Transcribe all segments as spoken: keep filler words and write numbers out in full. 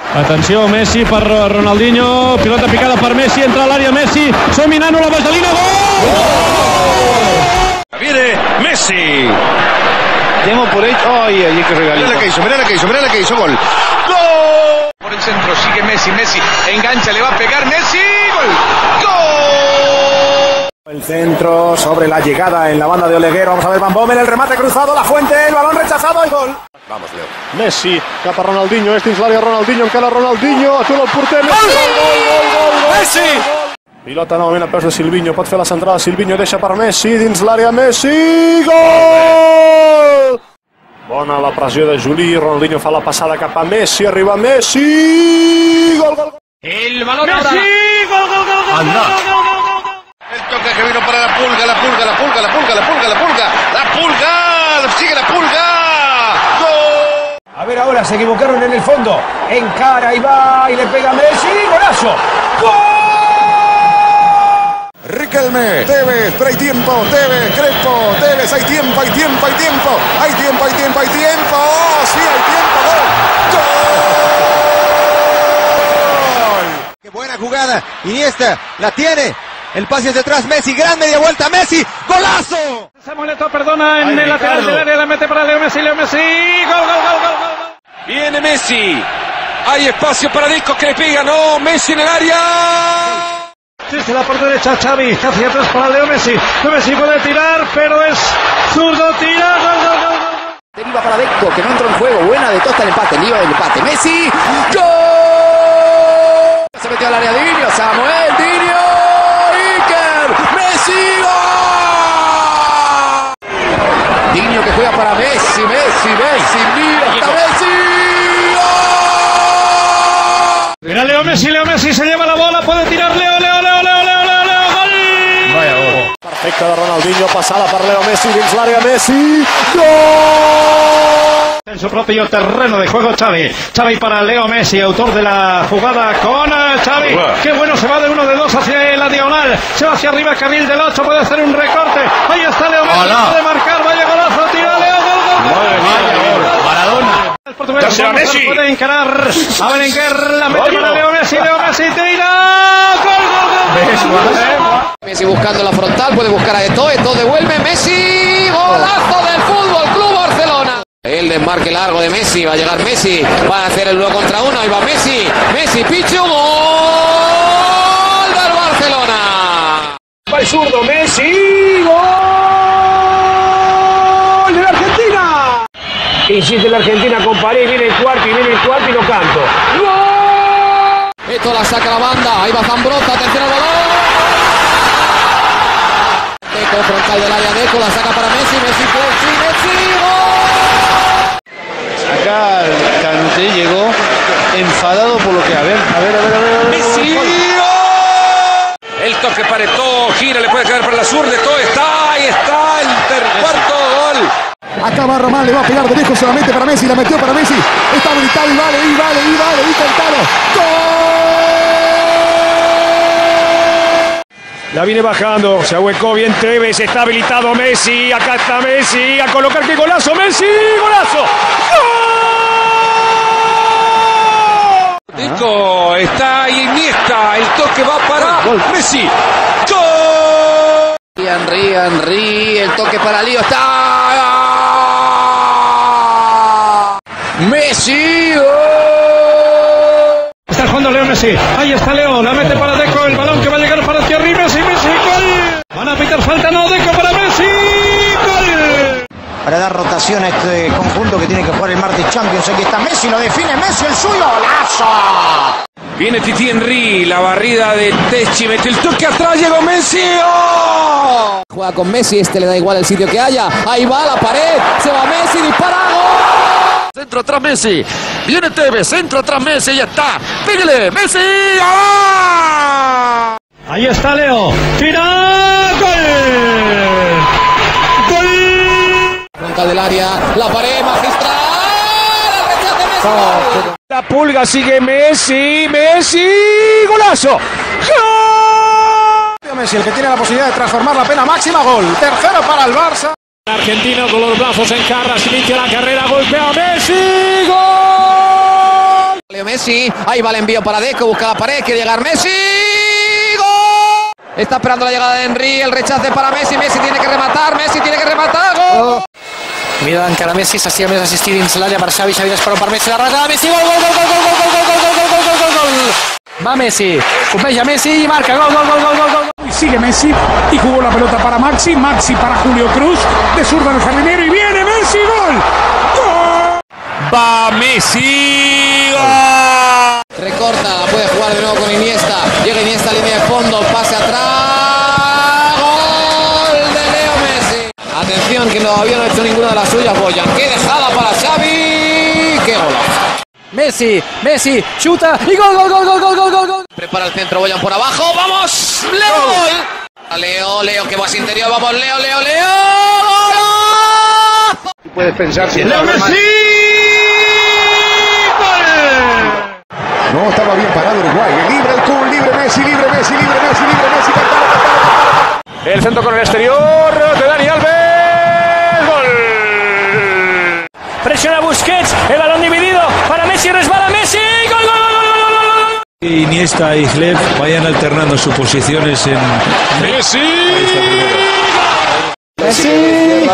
Atenció, Messi per Ronaldinho, pilota picada per Messi, entra a l'àrea Messi, Sominano, la vaselina, gol! Viene Messi. Demos por hecho. Ay, ay, qué regalito. Mirá la que hizo, mirá la que hizo, mirá la que hizo, gol. ¡Gol! Por el centro sigue Messi, Messi engancha, le va a pegar Messi, gol. ¡Gol! El centro sobre la llegada en la banda de Oleguero. Vamos a ver Van Bommel, el remate cruzado, la fuente, el balón rechazado y gol. Vamos, Leo. Messi, cap a Ronaldinho, és dins l'àrea Ronaldinho, encara Ronaldinho, atura el porter, Messi, Gol! gol, gol, gol, gol, gol. Messi! Pilota novament a peus de Silvinho, pot fer la centrada, Silvinho deixa per Messi, dins l'àrea Messi, gol! Bona la pressió de Juli, Ronaldinho fa la passada cap a Messi, arriba Messi, gol, gol, gol. El balón Messi, ahora. gol, gol, gol, gol, Anda. gol, gol, gol. El toque que vino para la pulga, la pulga, la pulga, la pulga, la pulga, la pulga, la pulga, sigue la pulga. ¡Gol! A ver ahora, se equivocaron en el fondo. Encara y va y le pega a Messi, golazo. ¡Gol! Riquelme, Tevez, pero hay tiempo, Tevez, Crespo, Tevez, hay tiempo, hay tiempo, hay tiempo, hay tiempo, hay tiempo, hay tiempo, oh, sí, hay tiempo, gol, gol. Qué buena jugada, Iniesta la tiene, el pase hacia atrás, Messi, gran media vuelta, Messi, golazo. Samuel Eto'o perdona en Ay, el lateral Ricardo. del área, la mete para Leo Messi, Leo Messi, gol, gol, gol, gol, gol. Viene Messi. Hay espacio para Deco que le pega. No, Messi en el área. Desde la parte derecha Xavi, hacia atrás para Leo Messi. Leo Messi puede tirar, pero es zurdo, tira, gol, gol, gol, gol. Deriva para Deco, que no entró en juego, buena de Tosta el empate, lío del empate, Messi, gol. Se metió al área Dinho, Samuel, Dinho, Iker, Messi, gol. Dinho que juega para Messi, Messi, Messi, mira, está Messi, gol. Mira Leo Messi, Leo Messi se lleva la bola, puede tirar Leo, Leo, Leo, Leo, Leo, Leo, Leo, gol. Vaya gol. Perfecte de Ronaldinho, passada per Leo Messi, dins l'àrea Messi, gol! En su propio terreno de juego Xavi. Xavi para Leo Messi, autor de la jugada con Xavi. Qué bueno, se va de uno de dos hacia la diagonal. Se va hacia arriba, carril del ocho, puede hacer un recorte. Ahí está Leo Messi, puede marcar, vaya golazo, tira Leo, gol, gol, gol. Maradona. El portugués Tercera Messi. puede encarar a Berenguer, la mete para Leo Messi, Leo Messi tira, gol, gol, gol. Messi buscando la frontal, puede buscar a Eto'o, Eto'o devuelve, Messi, golazo del Fútbol Club Barcelona. El desmarque largo de Messi, va a llegar Messi, va a hacer el uno contra uno, ahí va Messi, Messi, Pichu, gol del Barcelona. Va el zurdo, Messi, gol de la Argentina. Insiste la Argentina con París, viene el cuarto y viene el cuarto y lo canto. ¡Gol! Eto'o la saca la banda, ahí va Zambrotta, atención al balón. Deco, frontal del área, Deco, la saca para Messi, Messi, Messi, Messi, gol. Acá Kanté llegó enfadado por lo que, a ver, a ver, a ver, a ver. A ver Messi. gol. El toque para Eto'o. Gira, le puede quedar para la sur de Eto'o. Está, ahí está. El ter cuarto gol. Acá va Román, le va a pegar de lejos solamente para Messi, la metió para Messi, está habilitado y vale, y vale, y vale, y contado, ¡gol! La viene bajando, se ahuecó bien Tevez, está habilitado Messi, acá está Messi, a colocar que golazo, Messi, golazo. ¡Gol! Deco. Está ahí Iniesta. El toque va para Messi. ¡Gol! Henry, Henry, el toque para Lío, está Messi, gol. Está jugando Leo Messi, ahí está Leo, la mete para Deco, el balón que va a llegar para Thierry, Messi, Messi, gol. Van a pitar falta, no, Deco para Messi, gol. Para dar rotación a este conjunto que tiene que jugar el martes Champions, aquí está Messi, lo define Messi, el suyo, golazo. Viene Titi Henry. La barrida de Techi. Mete el toque atrás. Llegó Messi. ¡Oh! Juega con Messi, este le da igual el sitio que haya. Ahí va la pared, se va Messi, dispara, gol. Centro atrás Messi, viene Tevez, centro atrás Messi, ya está, pégale, Messi, ¡ah! Ahí está Leo, tira, gol, gol. Frontal del área, la pared magistral, el rechace Messi. Oh, la pulga sigue Messi, Messi, golazo. ¡Gol! Messi, el que tiene la posibilidad de transformar la pena máxima, gol. Tercero para el Barça. Argentino con los brazos en carras, inicia la carrera, golpea a Messi, gol. Leo Messi, ahí va el envío para Deco, busca la pared, quiere llegar Messi. ¡Gol! Está esperando la llegada de Henry, el rechace para Messi, Messi tiene que rematar, Messi tiene que rematar. ¡Gol! Mira encara Messi, s'estia més assistir dins l'àrea per Xavi, Xavi d'Espero per Messi, la rata, Messi, gol, gol, gol, gol, gol, gol, gol, gol, gol, gol, gol, gol, gol. Va Messi, copeja Messi y marca, gol, gol, gol, gol, gol, gol. Y sigue Messi y jugó la pelota para Maxi, Maxi para Julio Cruz, de zurda del jardinero y viene Messi, gol. ¡Gol! Va Messi. ¡Gol! Recorta, la puede jugar de nuevo con Iniesta, llega Iniesta, línea de fondo, pase atrás, gol de Leo Messi. Atención que todavía no ha hecho ninguna de las suyas, Boyan, qué dejada para Xavi, qué golazo. Messi, Messi, chuta y gol, gol, gol, gol, gol, gol, gol, gol. Prepara el centro, Boyan por abajo, vamos, Leo, gol. Leo, Leo que va a interior, vamos, Leo, Leo, Leo, golazo. Puedes pensar si Leo Messi. No estaba bien parado Uruguay. Libre el Kun, libre Messi, libre Messi, libre Messi, libre Messi. Cantalo, cantalo, cantalo. El centro con el exterior de Dani Alves. Gol. Presiona Busquets, el balón dividido para Messi, resbala Messi, gol, gol, gol, gol, gol, gol. Iniesta y Hleb vayan alternando sus posiciones en Messi. Messi.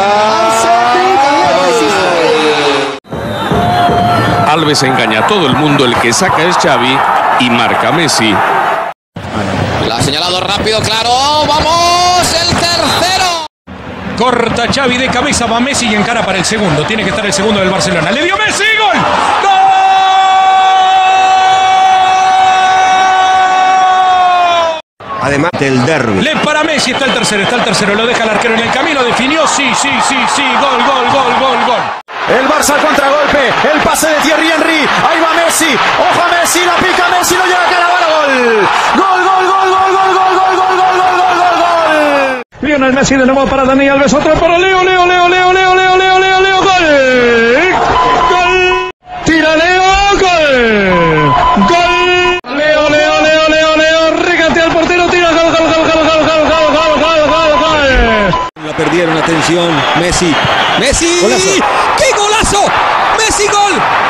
Alves engaña a todo el mundo, el que saca es Xavi y marca Messi. La ha señalado rápido, claro, vamos, el tercero. Corta Xavi de cabeza, va Messi y encara para el segundo. Tiene que estar el segundo del Barcelona. Le dio Messi, gol. ¡Gol! Además del derbi. Le para Messi, está el tercero, está el tercero. Lo deja el arquero en el camino, definió, sí, sí, sí, sí. Gol, gol, gol, gol, gol. El Barça al contragolpe, el pase de Thierry Henry, ahí va Messi, ojo a Messi, la pica Messi, lo llega a Cannavaro, gol, gol, gol, gol, gol, gol, gol, gol, gol, gol, gol, gol, gol, gol. Lionel Messi de nuevo para Dani Alves, otro para Leo, Leo, Leo, Leo, Leo, Leo, Leo, Leo, Leo, gol, gol, tira Leo, gol, gol, Leo, Leo, Leo, Leo, Leo, regatea al portero, tira, gol, gol, gol, gol, gol, gol, gol, gol, gol, gol, gol. La perdieron, atención, Messi, Messi. Golazo. ¡Qué golazo! ¡Messi, gol!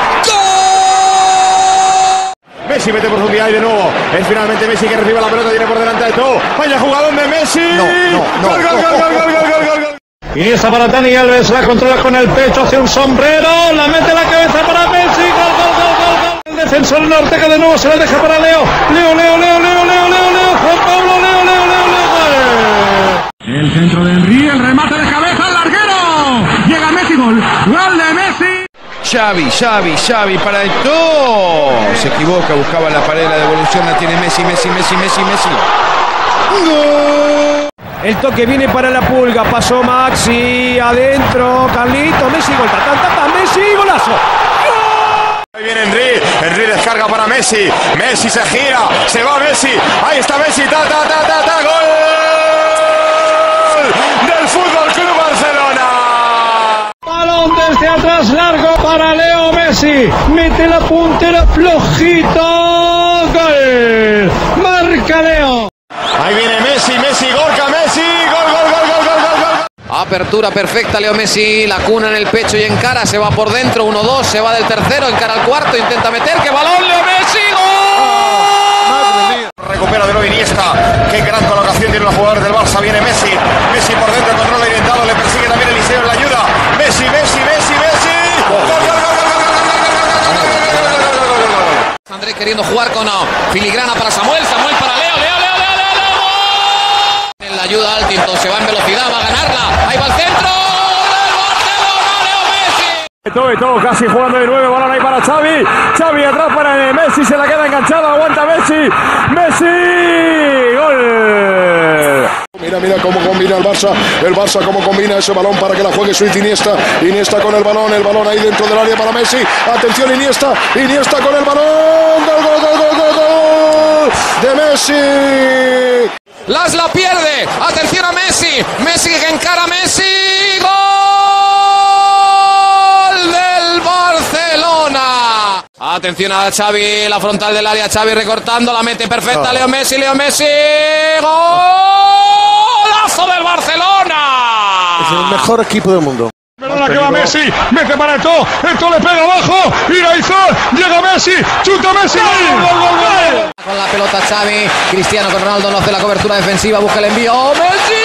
¡Gol! Messi mete profundidad y de nuevo es finalmente Messi que recibe la pelota, tiene por delante de todo. Vaya jugador de Messi. No, no, no. Gol, gol, gol, gol, gol, gol, gol, gol, gol. Iniesta para Dani Alves, la controla con el pecho, hace un sombrero, la mete la cabeza para Messi. Gol, gol, gol, gol, gol. El defensor Ortega de nuevo se la deja para Leo. Leo, Leo, Leo, Leo, Leo, Leo, Leo, Juan Pablo, Leo, Leo, Leo, Leo, gol. El centro de Henry, el remate de cabeza al larguero. Llega Messi, gol, gol de Messi. Xavi, Xavi, Xavi para el todo. Se equivoca, buscaba la pared, la devolución la tiene Messi, Messi, Messi, Messi, Messi. ¡Gol! El toque viene para la Pulga, pasó Maxi, adentro, Carlito, Messi, gol, ta, ta, ta, Messi, golazo. Ahí viene Henry, Henry descarga para Messi, Messi se gira, se va Messi, ahí está Messi, ta, ta, ta, ta, ta, gol del Fútbol Club Barcelona. Balón desde atrás largo para Leo Messi, mete la puntera flojito, gol, marca Leo. Ahí viene Messi, Messi, Gorka, Messi, gol, gol, gol, gol, gol, gol, gol. Apertura perfecta, Leo Messi, la cuna en el pecho y encara, se va por dentro, uno dos, se va del tercero, encara al cuarto, intenta meter, ¡qué balón, Leo Messi! ¡Gol! Recupera de nuevo Iniesta, qué gran colocación tienen los jugadores del Barça, viene Messi, Messi por dentro, controla orientado, le persigue también Eliseo en la ayuda, Messi, Messi, Messi, Messi, gol, gol, gol, gol, gol, gol, gol, gol. André queriendo jugar con filigrana para Samuel, Samuel para Leo, Leo, Leo, Leo, Leo, Leo, gol. En la ayuda Altinton, se va en velocidad, va a ganarla, ahí va el centro, del Barcelona, Leo Messi. Todo y todo, casi jugando de nuevo, balón ahí para Xavi, Xavi atrás para Messi, se la queda enganchada, aguanta Messi, Messi, gol. Mira, mira cómo combina el Barça, el Barça cómo combina ese balón para que la juegue su Iniesta, Iniesta con el balón, el balón ahí dentro del área para Messi, atención Iniesta, Iniesta con el balón, gol, gol, gol, gol, gol, gol de Messi. Las la pierde, atención a Messi, Messi que encara a Messi, gol del Barcelona. Atención a Xavi, la frontal del área, Xavi recortando, la mete perfecta, Leo Messi, Leo Messi, golazo del Barcelona. Es el mejor equipo del mundo. Pero que va Messi, mete para esto, esto le pega abajo, Iraizó, llega Messi, chuta Messi, gol, gol, gol, gol. Con la pelota Xavi, Cristiano con Ronaldo no hace la cobertura defensiva, busca el envío, Messi.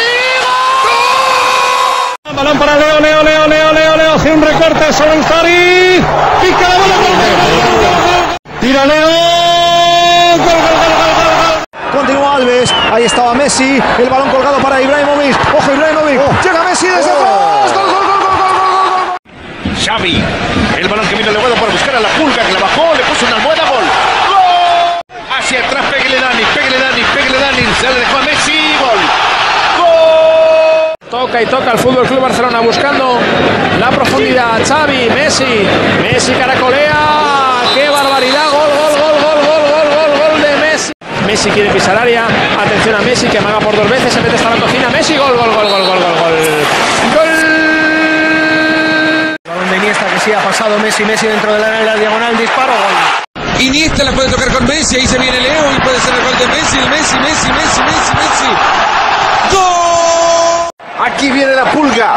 ¡Gol! Balón para Leo, Leo, Leo, Leo, Leo, Leo, hace un recorte sobre el Tari, pica la bola, gol, gol, gol, gol, tira Leo, gol, gol, gol, gol, gol. Continúa Alves, ahí estaba Messi, el balón colgado para Ibrahimovic, ojo Ibrahimovic, oh. Llega Messi desde atrás, gol, gol, gol, gol, gol, gol, gol. Xavi, el balón que vino Leguado para buscar a la Pulga, que la bajó, le puso una almohada, gol. ¡Gol! Hacia atrás, pégale Dani, pégale Dani, pégale Dani, se le dejó a Messi, gol. ¡Gol! Toca y toca el Fútbol Club Barcelona buscando la profundidad. Xavi, Messi, Messi caracolea, qué barbaridad, gol, gol, gol, gol, gol, gol, gol, gol de Messi. Messi quiere pisar área, atención a Messi que amaga por dos veces, se mete esta bandojina, Messi, gol, gol, gol, gol, gol, gol, gol. Gol. Balón de Iniesta que sí ha pasado Messi, Messi dentro del área de la diagonal, disparo, gol. Iniesta la puede tocar con Messi, ahí se viene Leo y puede ser el gol de Messi, Messi, Messi, Messi, Messi, Messi. ¡Gol! Aquí viene la Pulga.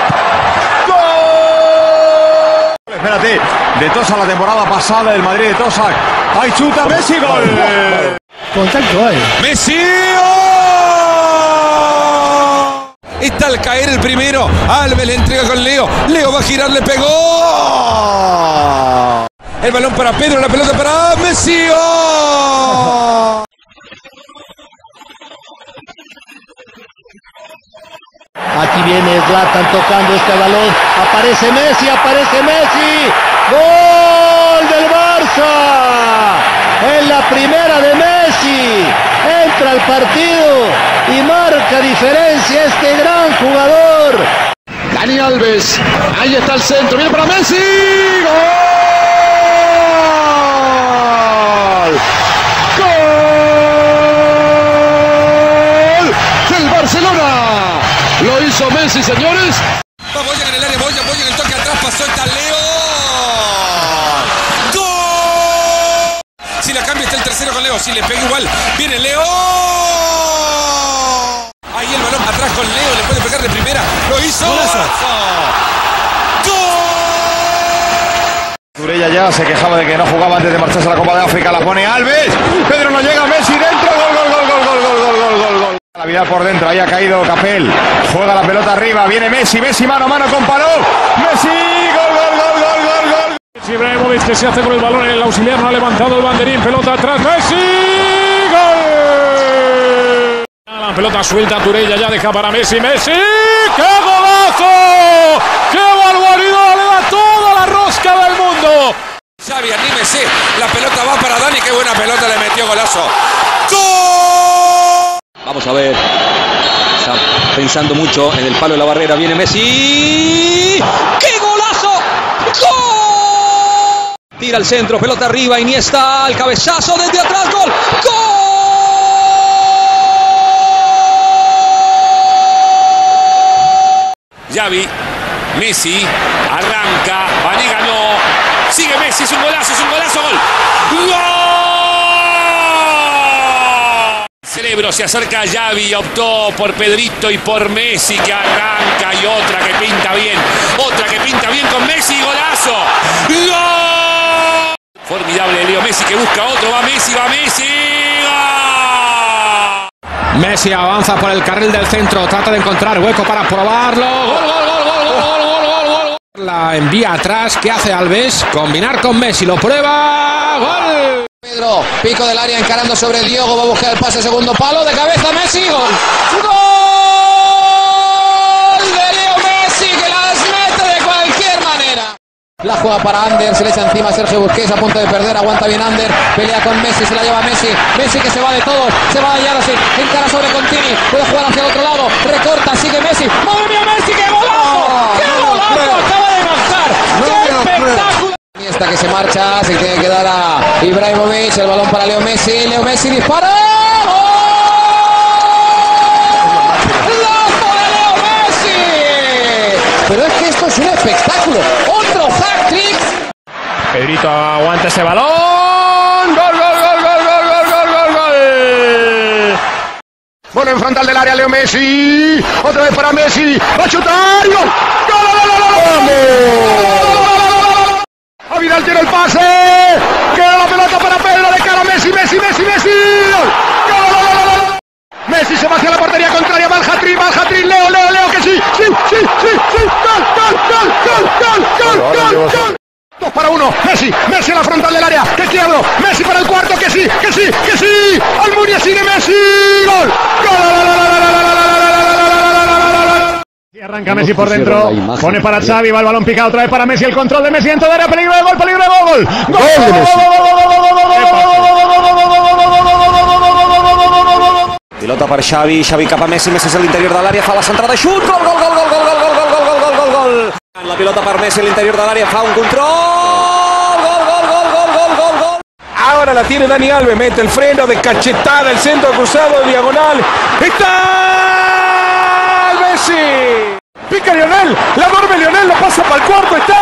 ¡Gol! Espérate, de Tosa la temporada pasada, el Madrid de Tosa. ¡Ay, chuta Messi, gol! Contacto ahí. ¡Messi! Está al caer el primero. Alves le entrega con Leo. Leo va a girar, le pegó. El balón para Pedro, la pelota para Messi. ¡Oh! Aquí viene Zlatan tocando este balón, aparece Messi, aparece Messi, gol del Barça, en la primera de Messi, entra al partido y marca diferencia este gran jugador. Dani Alves, ahí está el centro, viene para Messi, gol, gol del Barcelona. Lo hizo Messi, señores. Va Boya en el área, Boya, Boya en el toque atrás, pasó, está Leo. ¡Gol! Si la cambia está el tercero con Leo, si le pega igual, viene Leo. Ahí el balón atrás con Leo, le puede pegar de primera. Lo hizo. ¡Golazo! ¡Gol! Turella ya se quejaba de que no jugaba antes de marcharse a la Copa de África, la pone Alves. Pedro no llega, Messi dentro, gol, gol, gol, gol, gol, gol, gol, gol, gol, gol. La vida por dentro, ahí ha caído Capel, juega la pelota arriba, viene Messi, Messi mano a mano con Paló, Messi, gol, gol, gol, gol, gol, gol. Ibrahimovic que se hace con el balón en el auxiliar, no ha levantado el banderín, pelota atrás, Messi, gol. La pelota suelta, Turella ya deja para Messi, Messi, ¡qué golazo! ¡Qué barbaridad! Le da toda la rosca del mundo. Xavi, anímese, la pelota va para Dani, qué buena pelota le metió, golazo. ¡Gol! Vamos a ver, está pensando mucho en el palo de la barrera, viene Messi, ¡qué golazo! ¡Gol! Tira al centro, pelota arriba, Iniesta, al cabezazo desde atrás, ¡gol! ¡Gol! Xavi, Messi, arranca, Vanega no, sigue Messi, es un golazo, es un golazo, gol. ¡Gol! Cerebro se acerca a Xavi, optó por Pedrito y por Messi que arranca y otra que pinta bien, otra que pinta bien con Messi, golazo. ¡Gol! Formidable Leo Messi que busca otro, va Messi, va Messi. ¡Gol! Messi avanza por el carril del centro, trata de encontrar hueco para probarlo. Gol, gol, gol, gol, gol, gol, gol, gol, gol. La envía atrás, ¿qué hace Alves? Combinar con Messi, lo prueba. Gol. Pedro, pico del área encarando sobre Diogo, va a buscar el pase segundo palo, de cabeza Messi, gol. ¡Gol de Leo Messi que las mete de cualquier manera! La juega para Ander, se le echa encima a Sergio Busquets, a punto de perder, aguanta bien Ander, pelea con Messi, se la lleva Messi, Messi que se va de todos, se va de Yarose, encara sobre Contini, puede jugar hacia el otro lado, recorta, sigue Messi, ¡madre mía Messi, qué golazo! ¡Qué golazo acaba de marcar! ¡Qué espectáculo! Iniesta que se marcha, se tiene que dar a Ibrahimovic, el balón para Leo Messi, Leo Messi dispara, ¡golazo de Leo Messi! Pero es que esto es un espectáculo, otro hat-trick. Pedrito aguanta ese balón, gol, gol, gol, gol, gol, gol, gol, gol, gol. Bueno, en frontal del área Leo Messi, otra vez para Messi, va a chutar, gol, gol, gol, gol, gol. A Vidal tiene el pase. Queda la pelota para Pedro de cara a Messi, Messi, Messi, Messi. ¡Gol! ¡Gol! Messi se va hacia la portería contraria, va el hat-trick, va el hat-trick, Leo, Leo, Leo, que sí, sí, sí, sí, sí, gol, gol, gol, gol, gol, gol, gol, gol. Dos para uno, Messi, Messi a la frontal del área, que quiebro, Messi para el cuarto, que sí, que sí, que sí, Almunia sigue Messi, gol, y arranca Messi por dentro, pone para Xavi, va el balón picado otra vez para Messi, el control de Messi, dentro de área, peligro de gol, peligro de gol, gol, gol de Messi. Pilota per Xavi, Xavi cap a Messi, Messi és a l'interior de l'àrea, fa la centrada, xut, gol, gol, gol, gol, gol, gol, gol, gol, gol, gol, gol, gol. La pilota per Messi a l'interior de l'àrea, fa un control, gol, gol, gol, gol, gol, gol, gol. Ahora la tiene Dani Alves, mete el freno de cachetada, el centro cruzado, diagonal. ¡Está Messi! Pica Lionel, la duerme Lionel, lo pasa para el cuarto, está.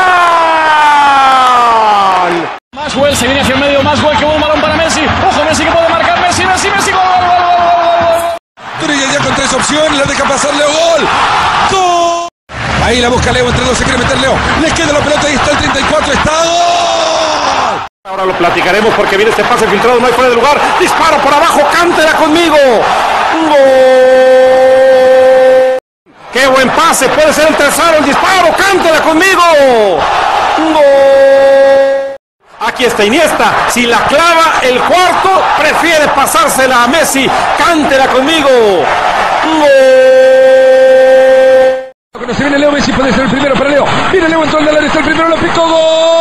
Maxwell se viene hacia el medio, Maxwell que buen balón para Messi. Ojo, Messi que puede marcar, Messi, Messi, Messi, gol, gol, gol, gol, gol. Turilla ya con tres opciones, la deja pasar Leo, gol. ¡Gol! Ahí la busca Leo, entre dos se quiere meter Leo. Le queda la pelota, ahí está el treinta y cuatro, está gol. Ahora lo platicaremos porque viene este pase filtrado, no hay fuera de lugar. Disparo por abajo, cántela conmigo. Gol. Qué buen pase, puede ser el tercero, el disparo, cántela conmigo. Gol. Aquí está Iniesta, si la clava el cuarto, prefiere pasársela a Messi, cántela conmigo. ¡Gol! Cuando se viene Leo, Messi puede ser el primero para Leo. Viene Leo, entró al área, está el primero, lo picó,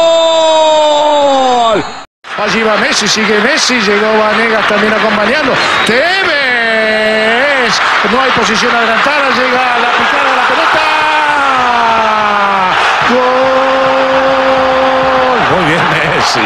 gol. Allí va Messi, sigue Messi, llegó Vanegas también acompañando. ¡Tevez! No hay posición adelantada, llega la picada de la pelota. ¡Gol! Muy bien Messi.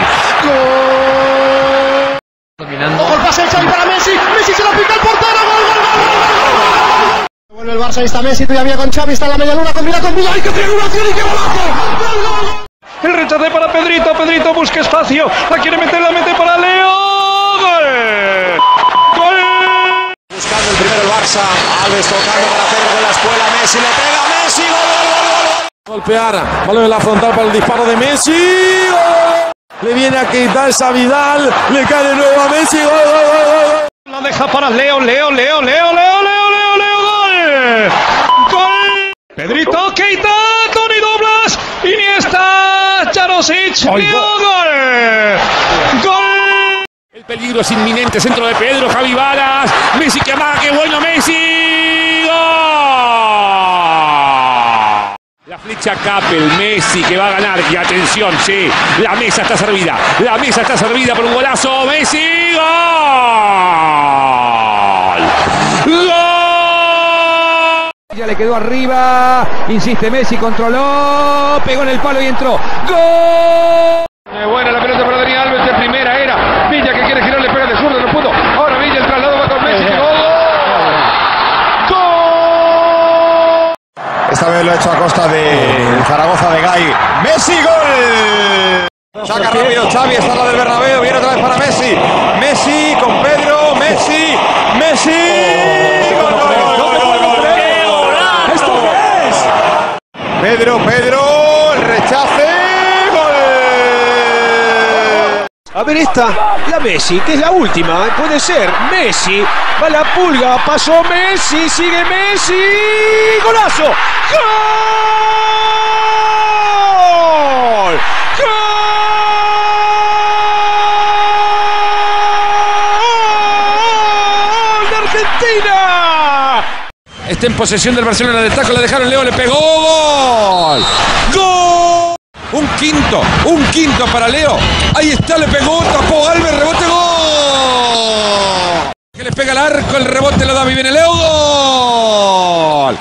¡Gol! Dominando. Ojo el pase de Xavi para Messi. Messi se la pica el portero. ¡Gol, gol, gol, gol, gol! Vuelve el Barça, ahí está Messi, todavía con Xavi, está en la media luna, combina con Vidal. ¡Ay, qué triangulación y qué golazo! ¡Gol, gol! El rechace para Pedrito, Pedrito busca espacio, la quiere meter, la mete para Leo. ¡Gol! ¡Gol! Buscando el primero el Barça, Alves tocando para Pedro de la escuela, Messi le pega, Messi, gol, gol, gol, gol. Golpear, balón en la frontal para el disparo de Messi. ¡Gol! Le viene a quitarse a Vidal, le cae de nuevo a Messi. ¡Gol, gol, gol, gol! La deja para Leo, Leo, Leo, Leo, Leo, Leo, Leo, Leo, gol. Gol. Pedrito, Keita, Toni Doblas, Iniesta, Jarosic, Leo, gol. Gol. El peligro es inminente, centro de Pedro, Javi Balas, Messi que amaga, qué bueno Messi. Gol. La flecha Capel, Messi que va a ganar, y atención, sí, la mesa está servida, la mesa está servida por un golazo, Messi, gol. ¡Gol! Ya le quedó arriba, insiste Messi, controló, pegó en el palo y entró. ¡Gol! Eh, buena la pelota para Dani Alves, de primera era Villa que quiere girar, le pega de zurdo, no pudo. Ahora Villa, el traslado va con Messi, llegó. ¡Gol! Esta vez lo ha hecho a costa de Zaragoza de Gay. ¡Messi, gol! Saca rápido Xavi, está la del Bernabéu, viene otra vez para Messi. Messi con Pedro, Messi, Messi. ¡Gol, gol, gol, gol, gol, gol! ¿Esto qué es? Pedro, Pedro, el rechace, gol. A ver esta, la Messi, que es la última, puede ser. Messi, va la pulga, pasó Messi, sigue Messi, golazo. ¡Gol! ¡Gol de Argentina! Está en posesión del Barcelona, del taco, la dejaron, Leo le pegó, gol. ¡Gol! Un quinto, un quinto para Leo. Ahí está, le pegó, tapó Alves, rebote, gol. Que le pega el arco, el rebote lo da, y viene Leo, gol.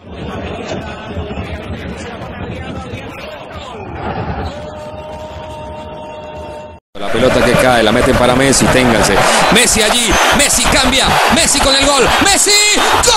La pelota que cae, la meten para Messi, ténganse. Messi allí, Messi cambia, Messi con el gol, Messi, ¡gol!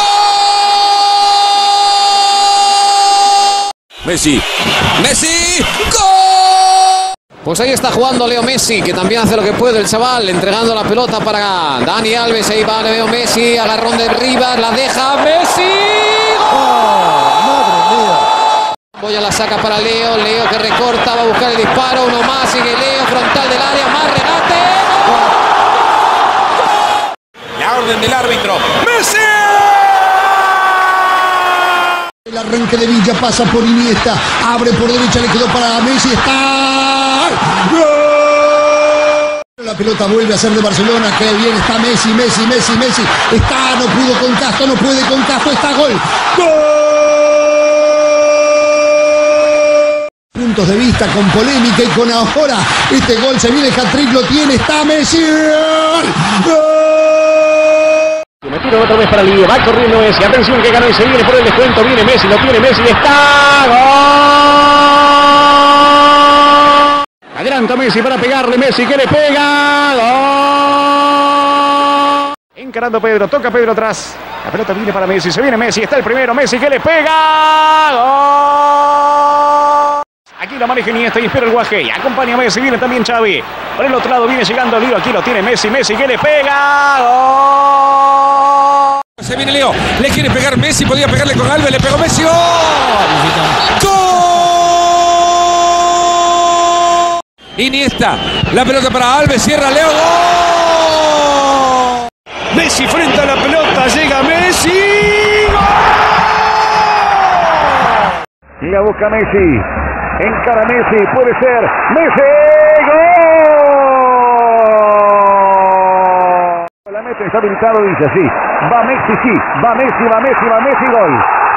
Messi, Messi, ¡gol! Pues ahí está jugando Leo Messi, que también hace lo que puede el chaval, entregando la pelota para Dani Alves. Ahí va Leo Messi, agarrón de Rivas, la deja Messi. ¡Gol! ¡Oh, madre mía! Boya la saca para Leo, Leo que recorta, va a buscar el disparo, uno más, sigue Leo, frontal del área, más remate. La orden del árbitro. ¡Messi! El arranque de Villa pasa por Iniesta, abre por derecha, le quedó para Messi, está... ¡Gol! La pelota vuelve a ser de Barcelona, que bien está Messi, Messi, Messi, Messi, está, no pudo con Castro, no puede con Castro, está gol. ¡Gol! Puntos de vista con polémica y con ahora este gol se viene, el hat-trick lo tiene, está Messi. ¡Gol! ¡Gol! Metido otra vez para Lío, va corriendo Messi, atención que ganó y se viene por el descuento, viene Messi, lo tiene Messi, está, ¡gol! Adelanta Messi para pegarle, Messi que le pega, ¡gol! Encarando Pedro, toca Pedro atrás, la pelota viene para Messi, se viene Messi, está el primero, Messi que le pega, ¡gol! Aquí la maneja Iniesta y espera el Guajei, acompaña a Messi, viene también Xavi, por el otro lado viene llegando Lío, aquí lo tiene Messi, Messi que le pega, ¡gol! Se viene Leo, le quiere pegar Messi, podía pegarle con Alves, le pegó Messi, ¡gol! ¡Gol! Iniesta, la pelota para Alves, cierra Leo, ¡gol! Messi frente a la pelota, llega Messi, ¡gol! La busca Messi, encara Messi, puede ser, Messi, ¡gol! La mete, está habilitado, dice así, va Messi, sí, va Messi, va Messi, va Messi, gol,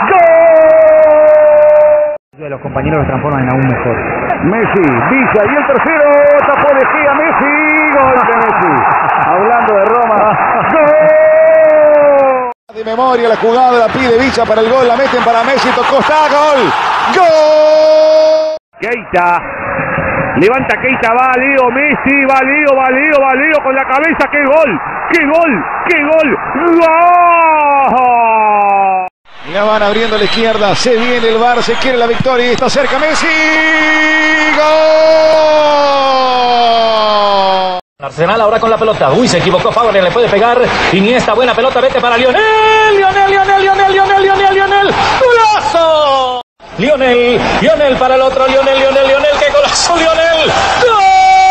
¡gol! Los compañeros los transforman en aún mejor. Messi, Villa y el tercero, tapó de Gea, Messi, gol de Messi. Hablando de Roma, gol. De memoria la jugada, la pide Villa para el gol, la meten para Messi, tocó, está, gol, gol. Keita, levanta Keita, va Leo, Messi, va Leo, va Leo, va Leo con la cabeza, qué gol, qué gol, qué gol, gol. La van abriendo a la izquierda, se viene el V A R, se quiere la victoria y está cerca Messi, gol. Arsenal ahora con la pelota, uy, se equivocó Fabregas, le puede pegar, Iniesta, buena pelota, vete para Lionel, Lionel, Lionel, Lionel, Lionel, Lionel, Lionel, golazo. Lionel, Lionel para el otro, Lionel, Lionel, Lionel, qué golazo, Lionel, gol.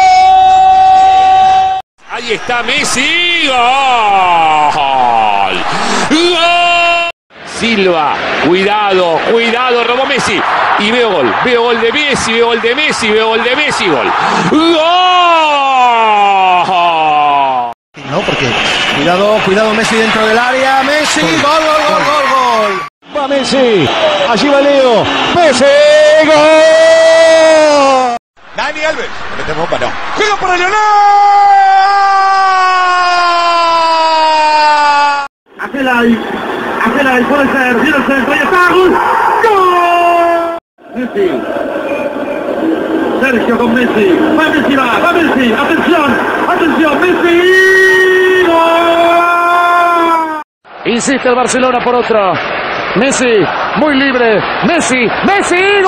Ahí está Messi, gol, gol. Silva, cuidado, cuidado, robó Messi. Y veo gol, veo gol de Messi, veo gol de Messi, veo gol de Messi, gol. ¡Gol! No, porque cuidado, cuidado Messi dentro del área, Messi, gol, gol, gol, gol, gol. Va Messi, allí va Leo, Messi, gol. Dani Alves, le mete bomba, no. Juega para Lionel. Acelay, Acelay puede ser, viene el centro y está, gol, gol. Messi, Sergio con Messi, va Messi, va, va Messi, atención, atención, Messi, gol. Insiste el Barcelona por otra, Messi, muy libre, Messi, Messi,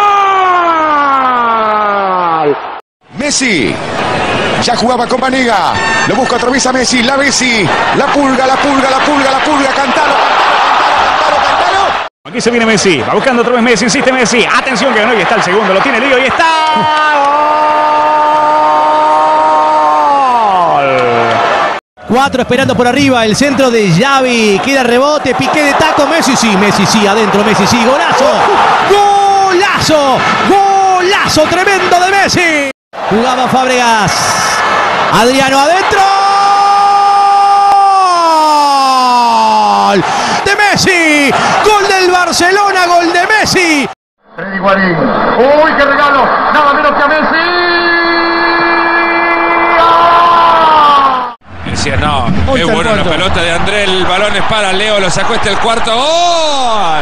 gol. Messi, ya jugaba con Vanega, lo busca, atraviesa Messi, la Messi, la pulga, la pulga, la pulga, la pulga, cantalo, cantalo, cantalo, cantalo. Aquí se viene Messi, va buscando otra vez Messi, insiste Messi, atención que no, y está el segundo, lo tiene Lío y está, gol. Cuatro esperando por arriba, el centro de Xavi, queda rebote, piqué de taco, Messi sí, Messi sí, adentro, Messi sí, golazo, golazo, golazo tremendo de Messi. Jugaba Fábregas, Adriano adentro, gol de Messi, gol del Barcelona, gol de Messi. Freddy Guarín, uy, qué regalo, nada menos que a Messi. Decía, no, qué buena la pelota de André, el balón es para Leo, lo sacó este el cuarto, gol,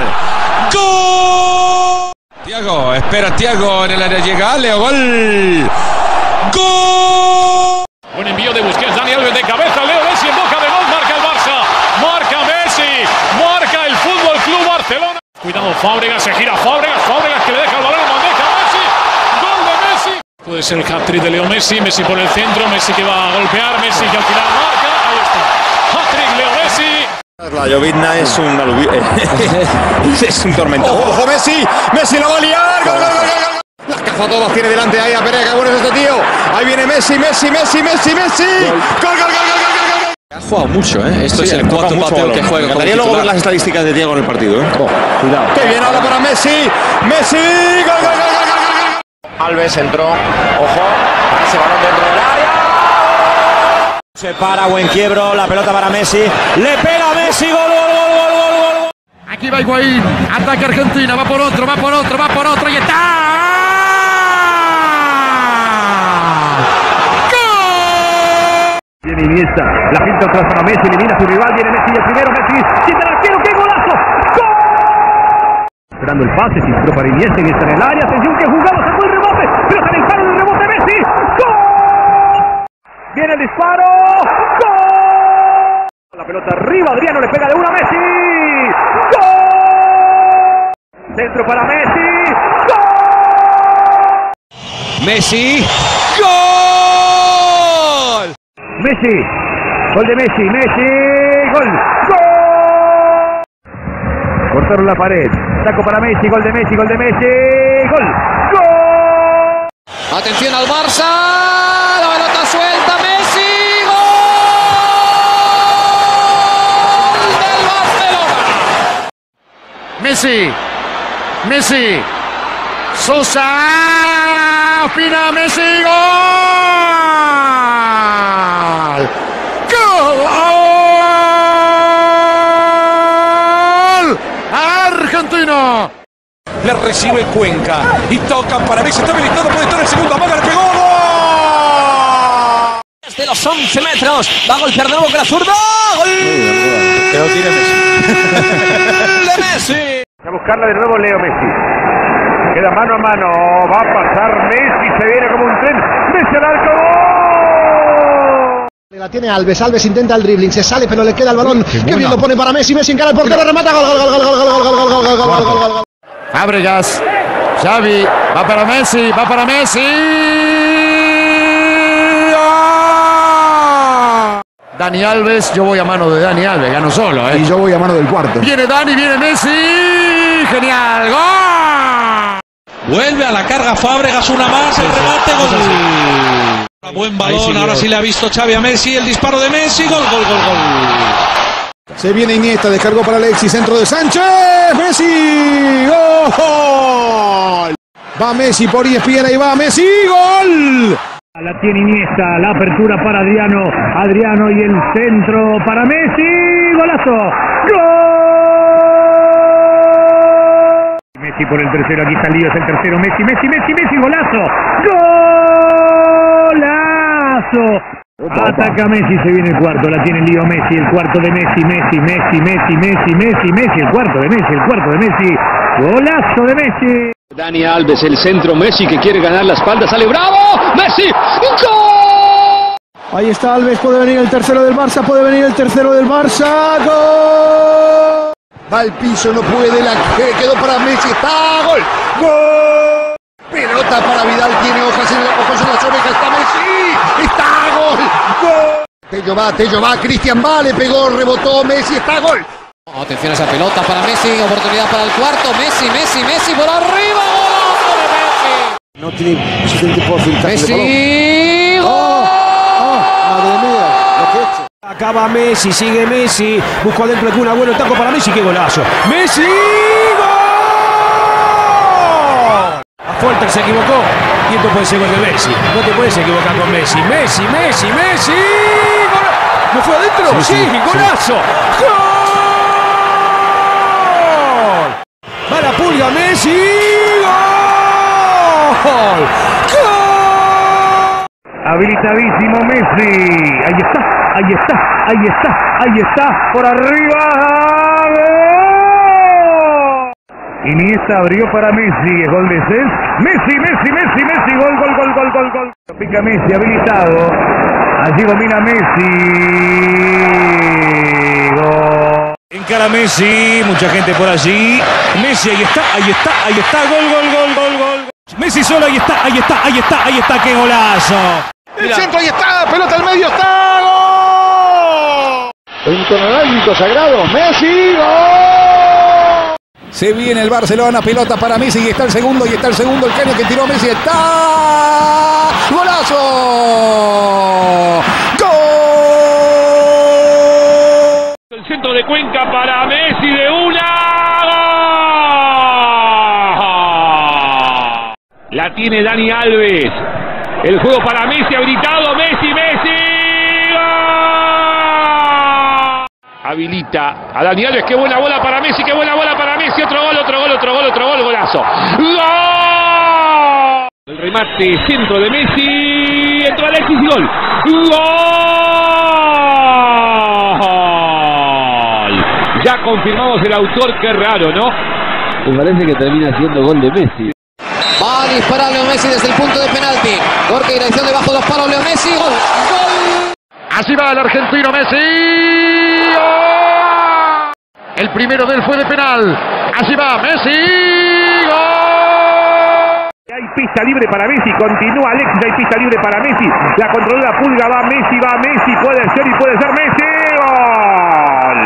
gol. Thiago, espera Thiago en el área, llega Leo, gol, gol. Un envío de Busquets, Dani Alves de cabeza, Leo Messi en boca de gol, marca el Barça, marca Messi, marca el Fútbol Club Barcelona. Cuidado Fábregas, se gira Fábregas, Fábregas que le deja el balón en bandeja, Messi, gol de Messi. Puede ser el hat-trick de Leo Messi, Messi por el centro, Messi que va a golpear, Messi que al final marca, ahí está, hat-trick Leo Messi. La llovizna es un aluvio. Es un tormento. ¡Ojo, ojo, Messi! ¡Messi la va a liar! ¡Gol, gol, gol, gol! Las caza todas tiene delante ahí a Pérez. ¡Qué bueno es este tío! Ahí viene Messi, Messi, Messi, Messi, Messi. ¡Gol, gol, gol, gol, gol, gol! Ha jugado mucho, ¿eh? Esto Sí, es el cuarto partido que juega. Me encantaría luego ver las estadísticas de Diego en el partido, ¿eh? Oh, cuidado. ¡Qué bien ahora para Messi! ¡Messi! ¡Gol, gol, gol, gol, gol, gol! Alves entró, ojo, ese balón dentro del área. Se para, buen quiebro, la pelota para Messi. Le pega a Messi, gol, gol, gol, gol, gol, gol. Aquí va Higuaín, ataca Argentina, va por otro, va por otro, va por otro y está. ¡Gol! Viene Iniesta, la pinta atrás para Messi, elimina a su rival, viene Messi el primero, Messi, quita el arquero, ¡qué golazo! ¡Gol! Esperando el pase, se entró para Iniesta, que está en el área, atención que jugado, sacó el rebote, pero se le dispara el rebote Messi, ¡gol! Viene el disparo, ¡gol! La pelota arriba, Adriano le pega de una a Messi, ¡gol! Centro para Messi, ¡gol! Messi, ¡gol! Messi, gol de Messi, Messi, gol, gol. Cortaron la pared, saco para Messi, gol de Messi, gol de Messi, gol, gol. Atención al Barça, la pelota suelta, Messi, gol del Barcelona. Messi, Messi, Sosa, Pina, Messi, gol, gol, Argentina. Le recibe Cuenca y toca para Messi. Está habilitado, puede estar el segundo. Amaga, le pegó. ¡Gol! Desde los once metros. Va a golpear de nuevo con la zurda. ¡Gol! Pero tiene Messi. de Messi. A buscarla de nuevo Leo Messi. Queda mano a mano. Va a pasar Messi. Se viene como un tren. Messi al arco. La tiene Alves, Alves intenta el dribbling, se sale pero le queda el balón. Qué bien lo pone para Messi, Messi encara el portero, remata, gol, gol, gol, gol, gol, gol, gol, gol, gol, gol, gol, gol, gol. Fábregas, Xavi, va para Messi, va para Messi. ¡Ah! Dani Alves, yo voy a mano de Dani Alves, gano solo, ¿eh? Y yo voy a mano del cuarto. Viene Dani, viene Messi, genial, gol. Vuelve a la carga Fábregas, una más, el remate, gol. Buen balón, ahora sí le ha visto Xavi a Messi, el disparo de Messi, gol, gol, gol, gol. Se viene Iniesta, descargó para Alexis, centro de Sánchez, Messi, gol. Va Messi por E S P N, ahí va Messi, gol. La tiene Iniesta, la apertura para Adriano, Adriano y el centro para Messi, golazo, gol. Messi por el tercero, aquí está Lío, es el tercero, Messi, Messi, Messi, Messi, golazo, golazo. Ataca Messi, se viene el cuarto, la tiene Lío Messi, el cuarto de Messi, Messi, Messi, Messi, Messi, Messi, Messi, el cuarto de Messi, el cuarto de Messi, golazo de Messi. Dani Alves, el centro, Messi que quiere ganar la espalda, sale bravo, Messi, ¡gol! Ahí está Alves, puede venir el tercero del Barça, puede venir el tercero del Barça, gol. Va al piso, no puede, la quedó para Messi, está, gol, gol. Pelota para Vidal, tiene hojas en, ojos en las orejas, está Messi, está, gol, gol. Tello va, Tello va, Cristian va, le pegó, rebotó, Messi, está, gol. Atención a esa pelota para Messi, oportunidad para el cuarto, Messi, Messi, Messi por arriba, golazo de Messi. No tiene suficiente por filtrar. Messi, gol. Oh, oh, madre mía, lo que he hecho. Acaba Messi, sigue Messi, buscó adentro de una, bueno el taco para Messi, qué golazo. Messi, gol. A Fuerte se equivocó y esto puede ser gol de Messi. No te puedes equivocar con Messi. Messi, Messi, Messi, gol. ¿No fue adentro? Sí, sí, sí, golazo. Sí. ¡Gol! Va la pulga, Messi, gol. ¡Gol! Habilitadísimo Messi, ahí está, ahí está, ahí está, ahí está, por arriba, ¡gol! Iniesta abrió para Messi, es gol de Cés, Messi, Messi, Messi, Messi, gol, gol, gol, gol, gol, gol. Pica Messi, habilitado, allí domina Messi, gol. Encara Messi, mucha gente por allí. Messi, ahí está, ahí está, ahí está, gol, gol, gol, gol, gol. Messi solo, ahí está, ahí está, ahí está, ahí está, qué golazo. El centro, ahí está, pelota al medio, está, gol. con el árbitro sagrado. ¡Messi! ¡Gol! Se viene el Barcelona, pelota para Messi y está el segundo, y está el segundo, el caño que tiró Messi, está... ¡Golazo! ¡Gol! El centro de Cuenca para Messi de una. La tiene Dani Alves. El juego para Messi, habilitado. Messi, Messi. ¡Gol! Habilita a Dani Alves. Qué buena bola para Messi. Qué buena bola para Messi. Otro gol, otro gol, otro gol, otro gol. Golazo. ¡Gol! El remate, centro de Messi. Entró Alexis y gol. ¡Gol! Ya confirmamos el autor. Qué raro, ¿no? Me parece que termina siendo gol de Messi. Va a disparar Leo Messi desde el punto de penalti. Corte y dirección debajo de los palos. Leo Messi. Gol. Gol. Así va el argentino Messi. ¡Oh! El primero de él fue de penal. Así va Messi. ¡Gol! Hay pista libre para Messi. Continúa Alexis. Hay pista libre para Messi. La controló la Pulga. Va Messi. Va Messi. Puede ser y puede ser Messi. Gol.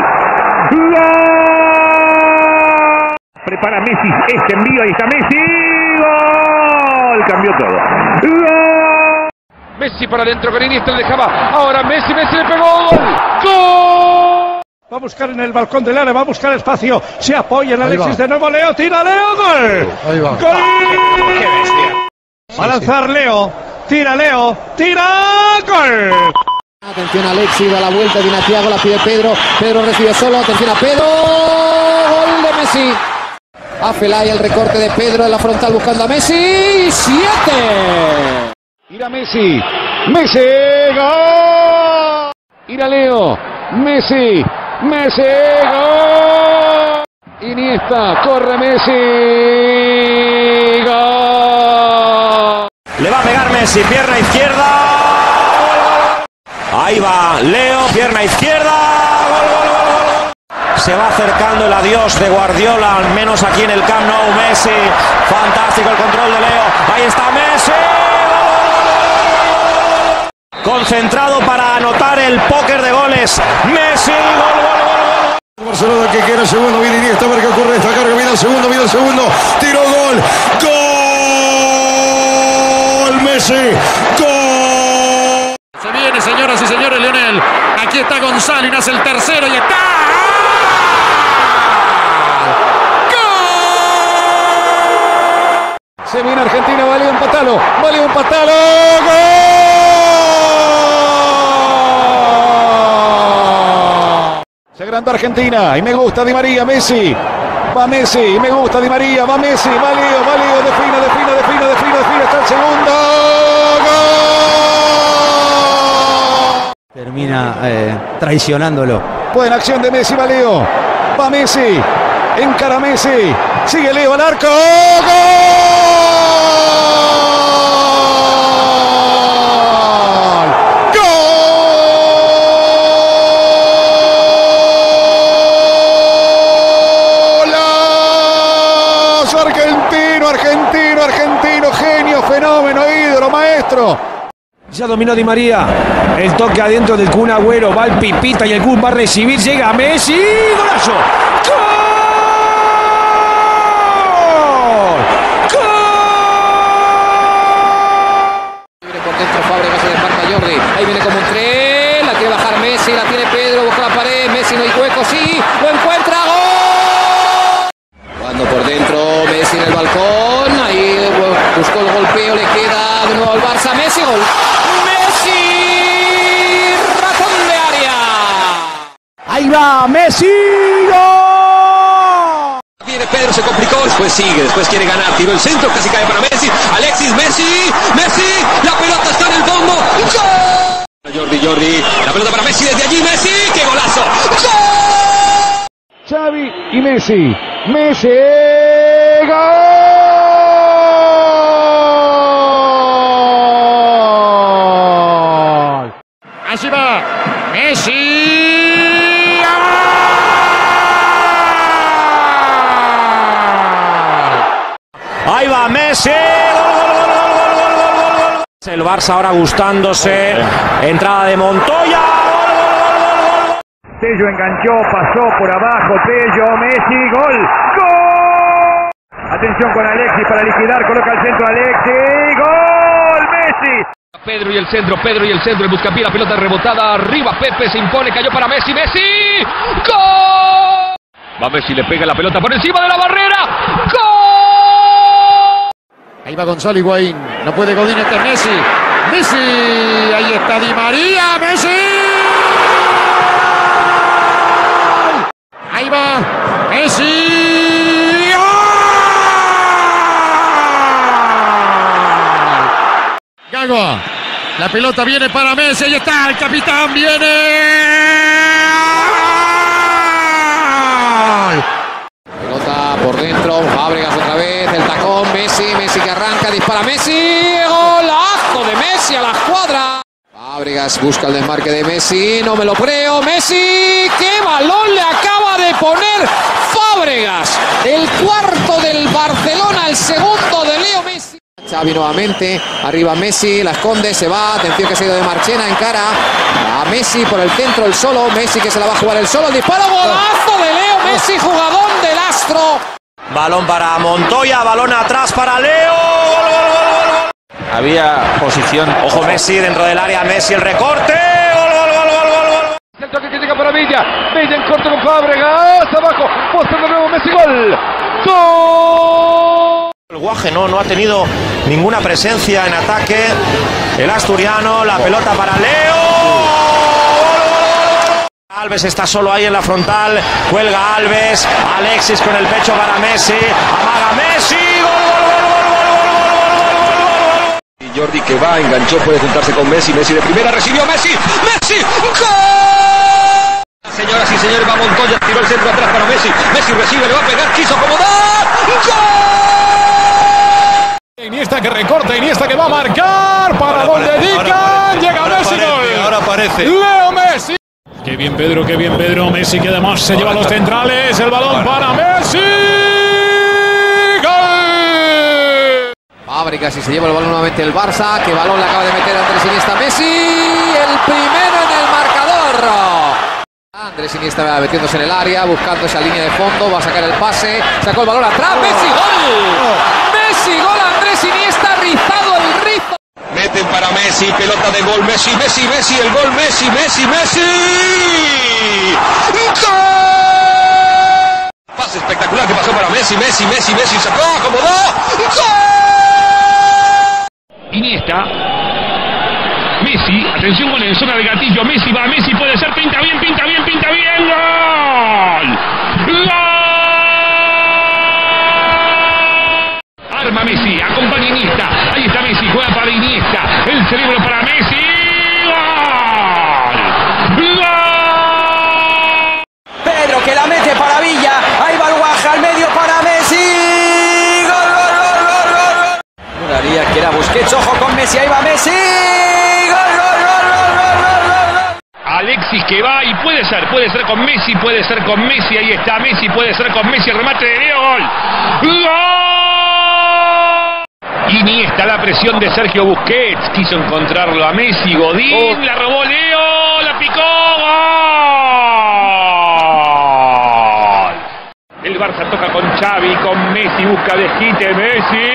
Gol. Prepara Messi. Este envío. Ahí está Messi. Gol. Cambió todo. Gol. Messi para adentro con Iniesta, le dejaba. Ahora Messi, Messi le pegó. ¡Gol! ¡Gol! Va a buscar en el balcón del área, va a buscar espacio. Se apoya en Alexis de nuevo. Leo, tira Leo. ¡Gol! Ahí va. ¡Gol! ¡Qué bestia! Va a lanzar Leo. Tira Leo. ¡Tira! ¡Gol! Atención a Alexis, da la vuelta, viene a Thiago, la pide Pedro. Pedro recibe solo. Atención a Pedro. Gol de Messi. A Felay, el recorte de Pedro en la frontal buscando a Messi. ¡Siete! Mira Messi. Messi. Gol. Mira Leo. Messi. Messi. Gol. Iniesta. Corre Messi. Gol. Le va a pegar Messi. Pierna izquierda. Ahí va Leo. Pierna izquierda. Gol, gol, gol, gol. Se va acercando el adiós de Guardiola, al menos aquí en el Camp Nou. Messi. Fantástico el control de Leo. Ahí está Messi. Concentrado para anotar el póker de goles. Messi, gol, gol, gol, gol. Barcelona que quiere el segundo, viene Iniesta, a ver qué ocurre esta carga, viene el segundo, viene el segundo, tiro, gol, gol, Messi, gol. Se viene, señoras y señores, Lionel. Aquí está Gonzalo y nace el tercero y está. ¡Gol! Se viene Argentina, vale empatalo, vale empatalo, gol. Se agranda Argentina y me gusta Di María, Messi. Va Messi y me gusta Di María, va Messi, va Leo, va Leo, defina, defina, defina, defina, defina, está el segundo. ¡Gol! Termina eh, traicionándolo. Buena acción de Messi, va Leo. Va Messi, encara Messi, sigue Leo al arco. ¡Gol! Argentino, argentino, argentino, genio, fenómeno, ídolo, maestro. Ya dominó Di María. El toque adentro del Kun Agüero. Va el Pipita y el Kun va a recibir. Llega Messi. ¡Golazo! ¡Gol! ¡Gol! Viene por dentro Fábregas, se desmarca Jordi. Ahí viene como un tren. La quiere bajar Messi. La tiene Pedro. Busca la pared. Messi no hay hueco. Sí. Lo encuentra. ¡Gol! Jugando por dentro. Messi en el balcón. Ahí buscó el golpeo. Le queda de nuevo al Barça. Messi. Gol. Messi. Razón de área. Ahí va Messi. ¡Gol! Viene Pedro, se complicó, después sigue, después quiere ganar, tiró el centro, casi cae para Messi, Alexis, Messi, Messi, la pelota está en el fondo, ¡gol! Jordi, Jordi, la pelota para Messi, desde allí Messi, ¡qué golazo! ¡Gol! Xavi y Messi, Messi, gol. Así va Messi. Ahí va Messi. Gol, gol, gol, gol, gol, gol, gol, gol. El Barça ahora gustándose. Entrada de Montoya. Gol, gol, gol, gol, gol. Tello enganchó, pasó por abajo, Tello, Messi, gol, gol. Atención con Alexis para liquidar, coloca el centro Alexis, gol, Messi. Pedro y el centro, Pedro y el centro, el buscapié, la pelota rebotada arriba, Pepe se impone, cayó para Messi, Messi, ¡gol! Va Messi, le pega la pelota por encima de la barrera, ¡gol! Ahí va Gonzalo Higuaín, no puede Godín, este es Messi, Messi, ahí está Di María, Messi. Ahí va Messi. Gago. La pelota viene para Messi. Ahí está el capitán. Viene. Pelota por dentro. Fábregas otra vez. El tacón. Messi. Messi que arranca. Dispara Messi. Golazo de Messi a la escuadra. Fábregas busca el desmarque de Messi. No me lo creo. Messi. ¡Qué balón le acaba de poner Fábregas! El cuarto del Barcelona. El segundo de Leo Messi. Xavi nuevamente, arriba Messi, la esconde, se va, atención que se ha ido de Marchena, encara a Messi por el centro, el solo, Messi que se la va a jugar el solo, el disparo, golazo de Leo Messi, jugador del Astro. Balón para Montoya, balón atrás para Leo, gol, gol, gol, gol, gol. Había posición, ojo Messi dentro del área, Messi el recorte, gol, gol, gol, gol, gol, gol. El toque que llega para Villa, Villa en corto con Fábregas, abajo, posta de nuevo Messi, gol, gol. El Guaje no, no ha tenido ninguna presencia en ataque. El asturiano, la pelota para Leo. Alves está solo ahí en la frontal. Cuelga Alves. Alexis con el pecho para Messi. Amaga Messi. Gol, gol, gol, gol, gol, gol, gol, gol. Y Jordi que va, enganchó, puede juntarse con Messi. Messi de primera, recibió Messi. Messi. ¡Gol! Señoras y señores, va Montoya. Tiró el centro atrás para Messi. Messi recibe, le va a pegar, quiso acomodar. ¡Gol! Iniesta que recorta, Iniesta que va a marcar, para donde dedican, llega ahora Messi, aparece, gol. Ahora aparece. Leo Messi. Qué bien Pedro, qué bien Pedro, Messi que además se lleva a los centrales, el balón para Messi. Gol. Fábregas y se lleva el balón nuevamente el Barça, que balón le acaba de meter Andrés Iniesta Messi, el primero en el marcador. Andrés Iniesta metiéndose en el área, buscando esa línea de fondo, va a sacar el pase, sacó el balón atrás, Messi, gol. Messi, gol, Andrés Iniesta, rizado el rizo. Meten para Messi, pelota de gol, Messi, Messi, Messi, el gol, Messi, Messi, Messi. ¡Gol! Pase espectacular que pasó para Messi, Messi, Messi, Messi, sacó, acomodó. ¡Gol! Iniesta. Messi, atención con el zona de gatillo, Messi va, Messi puede ser, pinta bien, pinta bien, pinta bien, gol. ¡Gol! Arma Messi, acompaña Iniesta, ahí está Messi, juega para Iniesta, el cerebro para Messi, ¡gol! ¡Gol! Pedro que la mete para Villa, ahí va el Guaja al medio para Messi, gol, gol, gol, gol, gol, gol. Muraría que era Busquets, ojo con Messi, ahí va Messi, gol, gol, gol, gol, gol, gol, gol. Alexis que va y puede ser, puede ser con Messi, puede ser con Messi, ahí está Messi, puede ser con Messi, el remate de Leo, gol. ¡Gol! Iniesta, la presión de Sergio Busquets, quiso encontrarlo a Messi, Godín, oh. La robó Leo, la picó, gol. El Barça toca con Xavi, con Messi, busca desquite, Messi,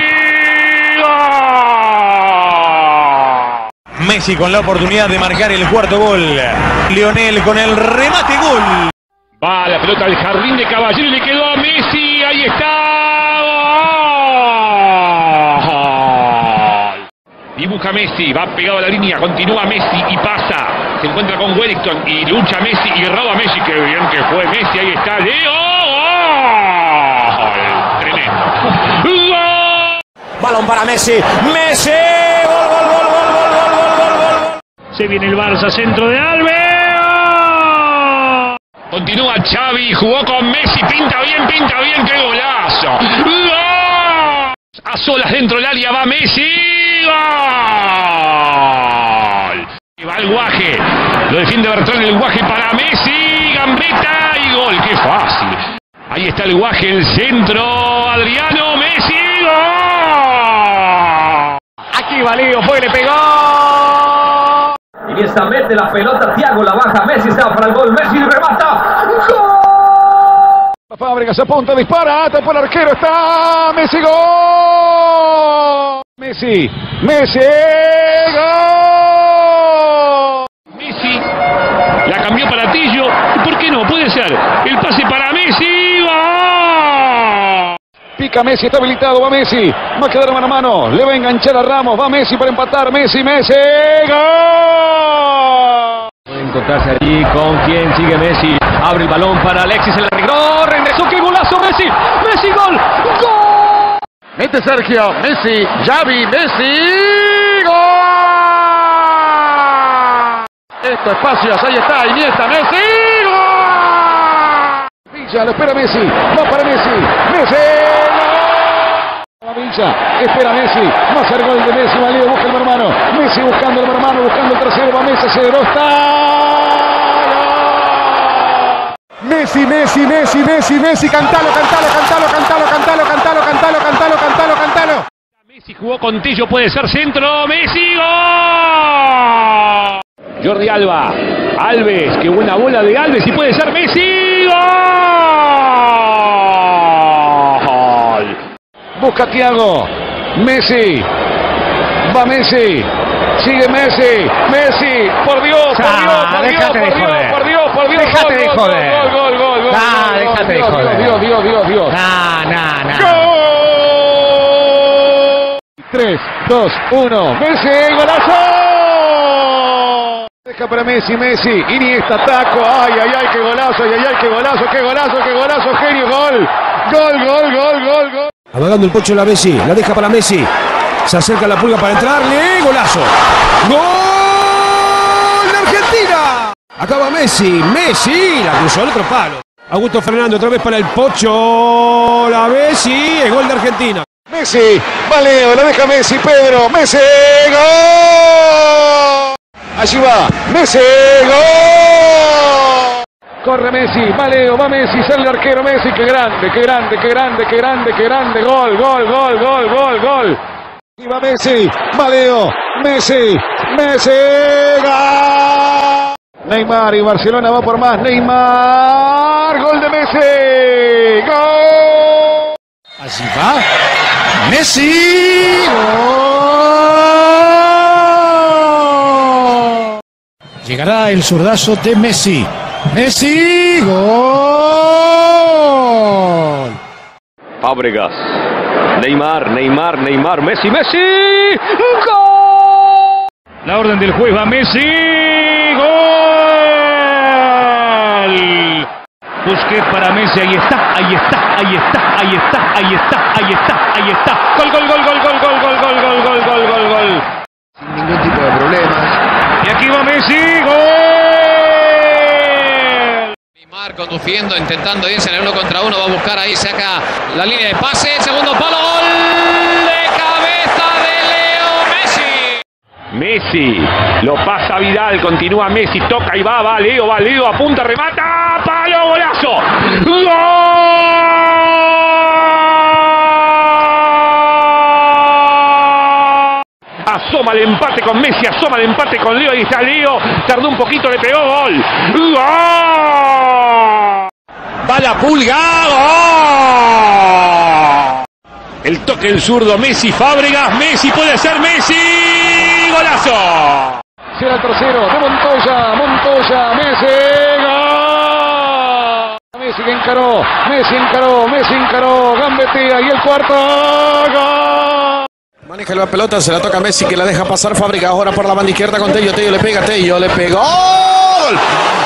gol. Messi con la oportunidad de marcar el cuarto gol. Lionel con el remate, gol. Va la pelota al jardín de Caballero y le quedó a Messi, ahí está. Y busca Messi, va pegado a la línea, continúa Messi y pasa. Se encuentra con Wellington y lucha Messi y roba Messi. Qué bien que fue Messi, ahí está Leo. ¡Gol! Tremendo. ¡Gol! Balón para Messi, Messi. Gol, gol, gol, gol, gol, gol, gol, gol, gol. Se viene el Barça, centro de Alves. Continúa Xavi, jugó con Messi, pinta bien, pinta bien, qué golazo. ¡Gol! A solas dentro del área va Messi. ¡Gol! Y va el Guaje, lo defiende Bertrán, el Guaje para Messi, gambeta y gol, qué fácil. Ahí está el Guaje, el centro, Adriano, Messi, gol. Aquí va Leo, fue, le pegó. Iniesta mete la pelota, Thiago la baja, Messi se va para el gol, Messi remata. ¡Gol! Fábregas apunta, dispara, tapa el arquero, está Messi, gol. Messi, Messi, gol. Messi la cambió para Tillo. ¿Por qué no? Puede ser. El pase para Messi. ¡Gol! Pica Messi, está habilitado, va Messi. Va a quedar mano a mano. Le va a enganchar a Ramos. Va Messi para empatar. Messi, Messi, gol. Puede encontrarse allí con quien sigue Messi. Abre el balón para Alexis, el arregló. Regresó, qué golazo Messi. Messi, gol. ¡Gol! Mete Sergio. Messi, Xavi, Messi, gol. Esto espacios, ahí está, Iniesta, Messi, gol. Villa, lo espera Messi, va para Messi, Messi, gol. Villa, espera Messi, va a hacer gol de Messi, Valido busca el hermano, Messi buscando el hermano, buscando el tercero, va Messi, cero, está. Messi, Messi, Messi, Messi, Messi, cantalo, cantalo, cantalo, cantalo, cantalo, cantalo, cantalo, cantalo, cantalo, cantalo. Messi jugó con Tillo, puede ser centro. Messi, gol. Jordi Alba, Alves, qué buena bola de Alves y puede ser Messi, gol. Busca Thiago, Messi, va Messi, sigue Messi, Messi, por Dios, por Dios, por Dios, por Dios, por Dios, por Dios, déjate de joder, gol, gol, gol, gol, nah, déjate de joder, Dios, Dios, Dios, Dios, nah, nah, nah. ¡Gol! tres, dos, uno, Messi, golazo. Deja para Messi, Messi, Iniesta, taco, ay, ay, ay, qué golazo, ay, ay, ay, qué golazo, qué golazo, qué golazo, genio, gol, gol, gol, gol, gol, gol. Amagando el pocho la Messi, la deja para Messi, se acerca la pulga para entrarle, golazo, gol de Argentina, acaba Messi, Messi, la cruzó al otro palo, Augusto Fernando otra vez para el pocho, la Messi, el gol de Argentina. Messi, Valeo, la deja Messi, Pedro, Messi, gol. Allí va, Messi, gol. Corre Messi, Valeo, va Messi, sale el arquero Messi, qué grande, qué grande, qué grande, qué grande, qué grande, gol, gol, gol, gol, gol, gol. Y va Messi, Valeo, Messi, Messi, gol. Neymar y Barcelona va por más, Neymar, gol de Messi, gol. Allí va, Messi, gol. Llegará el zurdazo de Messi. Messi, gol. Fábregas, Neymar, Neymar, Neymar, Messi, Messi, gol. La orden del juez va Messi, gol. Busquets para Messi, ahí está, ahí está, ahí está, ahí está, ahí está, ahí está, ahí está. Gol, gol, gol, gol, gol, gol, gol, gol, gol, gol, gol, gol, gol. Sin ningún tipo de problemas. Y aquí va Messi, gol. Neymar conduciendo, intentando irse en el uno contra uno, va a buscar ahí, saca la línea de pase, segundo palo, gol de cabeza de Leo Messi. Messi, lo pasa Vidal, continúa Messi, toca y va, va Leo, va Leo, apunta, remata, palo, golazo. ¡Gol! Asoma el empate con Messi, asoma el empate con Leo, ahí está Leo, tardó un poquito, le pegó, gol. ¡Gol! Va la pulga, gol. El toque del zurdo, Messi, Fábregas, Messi, puede ser Messi, golazo. Será el tercero de Montoya, Montoya, Messi, gol. Messi que encaró, Messi encaró, Messi encaró, gambetea y el cuarto, gol. Maneja la pelota, se la toca a Messi que la deja pasar Fábregas ahora por la banda izquierda con Tello, Tello le pega, Tello le pegó, gol.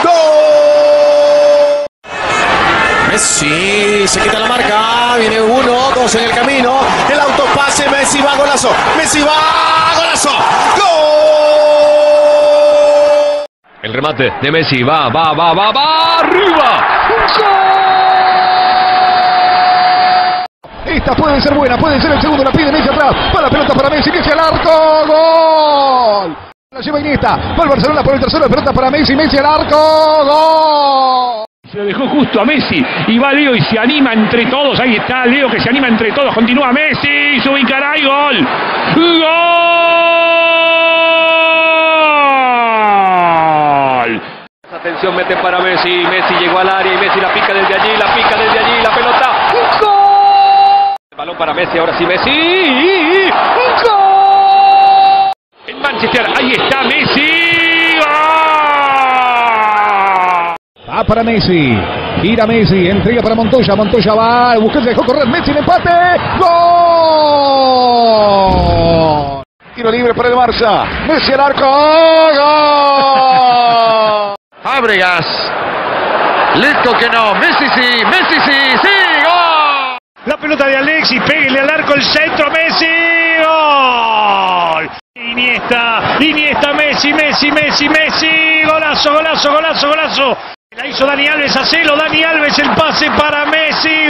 ¡Gol! Messi se quita la marca, viene uno, dos en el camino, el autopase, Messi va, golazo, Messi va, golazo, gol. El remate de Messi, va, va, va, va, va, arriba. Esta puede ser buena, puede ser el segundo, la pide Messi atrás, va la pelota para Messi, Messi al arco, gol. La lleva Iniesta, va el Barcelona por el tercero, la pelota para Messi, Messi al arco, gol. Se lo dejó justo a Messi y va Leo y se anima entre todos. Ahí está Leo que se anima entre todos. Continúa Messi, se ubicará y gol. ¡Gol! Atención, mete para Messi. Messi llegó al área y Messi la pica desde allí, la pica desde allí, la pelota. ¡Gol! El balón para Messi, ahora sí Messi. ¡Gol! En Manchester, ahí está Messi. ¡Gol! Va para Messi. Gira Messi, entrega para Montoya. Montoya va, busca, dejó correr Messi, el empate. ¡Gol! Tiro libre para el Barça. Messi al arco. ¡Gol! Fábregas. Listo que no. Messi sí, Messi sí, sí, gol. La pelota de Alexis, péguele al arco, el centro, Messi. ¡Gol! Iniesta, Iniesta, Messi, Messi, Messi, Messi. Golazo, golazo, golazo, golazo. La hizo Dani Alves, hacelo, Dani Alves, el pase para Messi.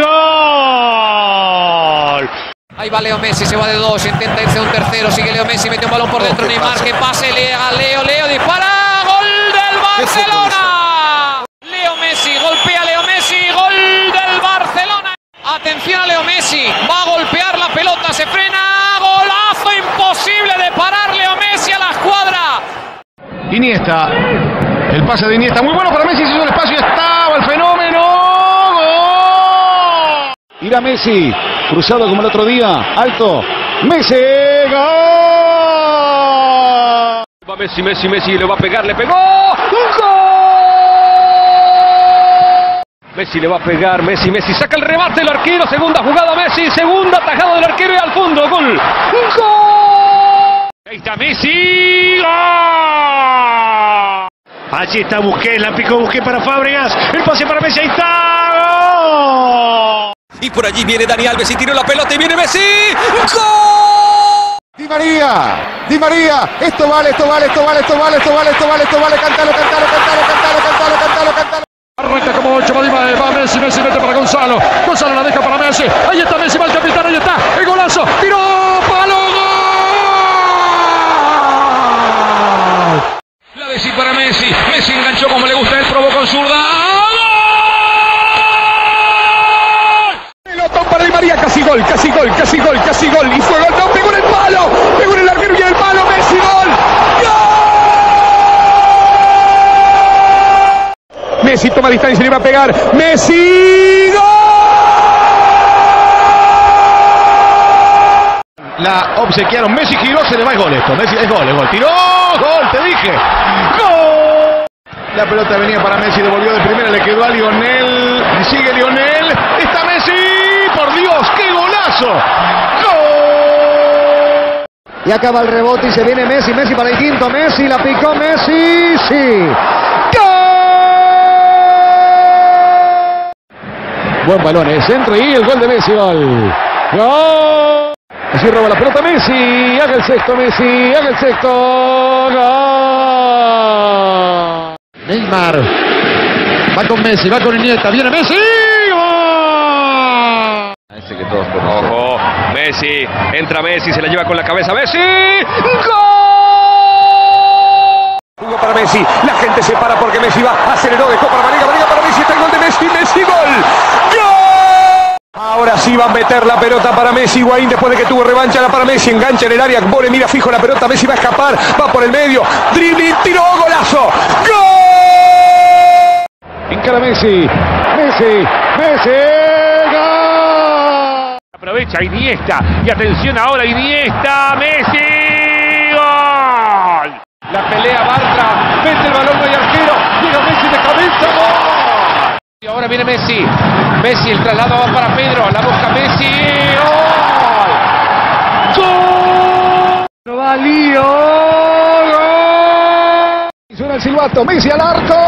¡Gol! Ahí va Leo Messi, se va de dos, intenta irse a un tercero, sigue Leo Messi, mete un balón por dentro, Neymar, que pase, llega Leo, Leo, dispara, gol del Barcelona. Leo Messi, golpea Leo Messi, gol del Barcelona. Atención a Leo Messi, va a golpear la pelota, se frena, golazo imposible de parar Leo Messi a la escuadra. Iniesta. El pase de Iniesta, muy bueno para Messi, se hizo el espacio, estaba el fenómeno. ¡Gol! Irá Messi, cruzado como el otro día, alto. Messi, gol. Va Messi, Messi, Messi, le va a pegar, le pegó. ¡Gol! Messi le va a pegar, Messi, Messi, saca el remate el arquero, segunda jugada Messi, segunda tajada del arquero y al fondo, gol. ¡Gol! Ahí está Messi. ¡Gol! Allí está Busquets, la picó Busquets para Fábregas, el pase para Messi, ahí está, ¡gol! Y por allí viene Dani Alves y tiró la pelota y viene Messi. ¡Gol! Di María, Di María, esto vale, esto vale, esto vale, esto vale, esto vale, esto vale, esto vale, cantalo, cantalo, cantalo, cantalo, cantalo, cantalo, cantalo. Arranca como ocho, va Messi, Messi mete para Gonzalo, Gonzalo la deja para Messi, ahí está Messi, va el capitán, ahí está, el golazo, tiró, palo, gol. Messi para Messi, Messi enganchó como le gusta, él probó con zurda. ¡Gol! Pelotón para Di María, casi gol, casi gol, casi gol, casi gol, y fue gol, no, pegó en el palo, pegó en el arquero y en el palo, Messi, gol. ¡Gol! Messi toma distancia y le va a pegar, Messi, gol. La obsequiaron, Messi giró, se le va el gol esto, Messi, es gol, es gol, tiró, gol, te dije, gol. La pelota venía para Messi, devolvió de primera, le quedó a Lionel, sigue Lionel, está Messi, por Dios, qué golazo, gol. Y acaba el rebote y se viene Messi, Messi para el quinto, Messi, la picó Messi, sí, gol. Buen balón, el centro y el gol de Messi, gol, gol. Así roba la pelota Messi, haga el sexto Messi, haga el sexto, gol. Neymar, va con Messi, va con Iniesta, viene Messi, gol. Ese que todos conocen. Ojo, Messi, entra Messi, se la lleva con la cabeza Messi, gol. Jugó para Messi, la gente se para porque Messi va, aceleró, dejó para Vanega, Vanega para Messi, está el gol de Messi, Messi, gol, gol. Ahora sí va a meter la pelota para Messi. Higuaín después de que tuvo revancha la para Messi. Engancha en el área. Bole mira fijo la pelota. Messi va a escapar. Va por el medio. Dribbling. Tiró. Golazo. ¡Gol! Encara Messi. Messi. Messi. ¡Gol! Aprovecha Iniesta. Y atención ahora Iniesta. Messi. ¡Gol! La pelea Bartra. Mete el balón. No hay arquero. Llega Messi de cabeza. ¡Gol! Y ahora viene Messi. Messi, el traslado va para Pedro. La busca Messi. ¡Gol! ¡Gol! No va lío. ¡Gol! Suena el silbato. Messi al arco.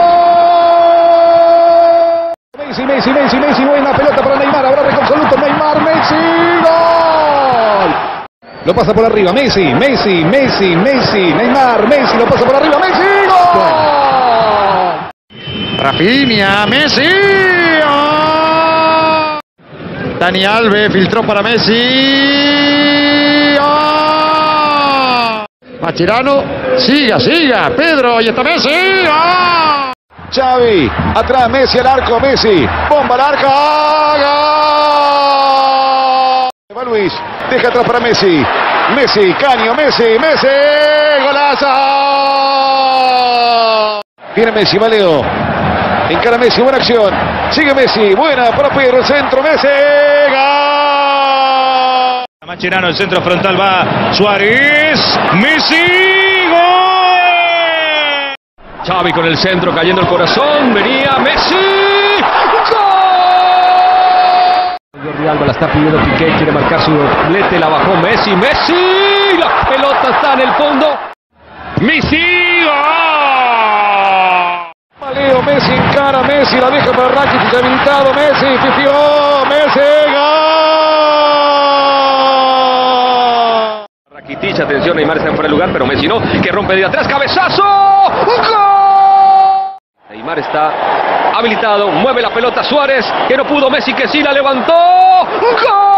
Messi, Messi, Messi, Messi. Buena pelota para Neymar. Ahora reconsoluto. Neymar, Messi. ¡Gol! Lo pasa por arriba. Messi, Messi, Messi, Messi. Neymar, Messi. Lo pasa por arriba. Messi. ¡Gol! Rafinha, Messi. ¡Oh! Dani Alves filtró para Messi. ¡Oh! Mascherano, siga, siga. Pedro, ahí está Messi. ¡Oh! Xavi, atrás Messi al arco, Messi. Bomba al arco. ¡Gol! Va Luis, deja atrás para Messi. Messi, Caño, Messi, Messi. ¡Golazo! Viene Messi, va Leo. Encara Messi, buena acción. Sigue Messi, buena para Pedro, el centro, Messi. ¡Gol! Macherano, el centro frontal va Suárez. Messi. ¡Gol! Xavi con el centro cayendo el corazón. Venía Messi. Jordi Alba la está pidiendo Piqué, quiere marcar su doblete, la bajó Messi, Messi, la pelota está en el fondo. Messi, ¡gol! Leo Messi encara, Messi la deja para Rakitic, habilitado, Messi, pifió, Messi, gol. Rakitic, atención, Neymar está en fuera de lugar, pero Messi no, que rompe de atrás, cabezazo, ¡gol! Neymar está habilitado, mueve la pelota Suárez, que no pudo, Messi que sí la levantó, ¡gol!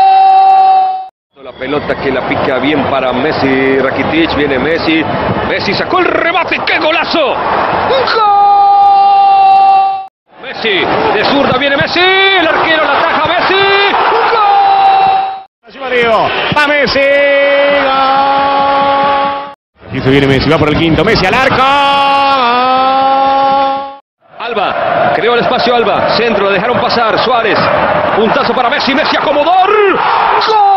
La pelota que la pica bien para Messi, Rakitic, viene Messi, Messi sacó el remate, ¡qué golazo! ¡Gol! Messi, de zurda viene Messi, el arquero la ataja Messi, ¡gol! Va Messi, gol. Y se viene Messi, va por el quinto, Messi al arco. Alba, creó el espacio Alba, centro, lo dejaron pasar, Suárez, puntazo para Messi, Messi acomodor, ¡gol!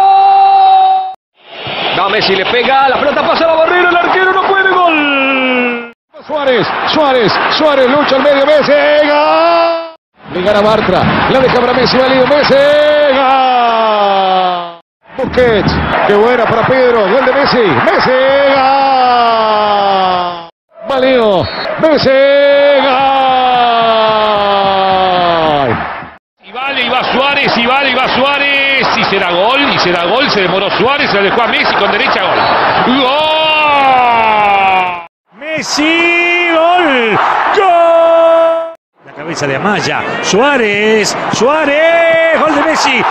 No, Messi le pega, la pelota pasa a la barrera, el arquero no puede, gol. Suárez, Suárez, Suárez, lucha al medio, Messi, gol. Le gana Bartra, la deja para Messi, válido, Messi, gol. Busquets, qué buena para Pedro, gol de Messi, Messi, gol. Válido, Messi, gol. Y vale, y va Suárez, y vale, y va Suárez, y será gol, y será gol, se demoró Suárez, se la dejó a Messi con derecha, gol. ¡Gol! Messi, gol. Gol. La cabeza de Amaya. Suárez, Suárez, gol de Messi.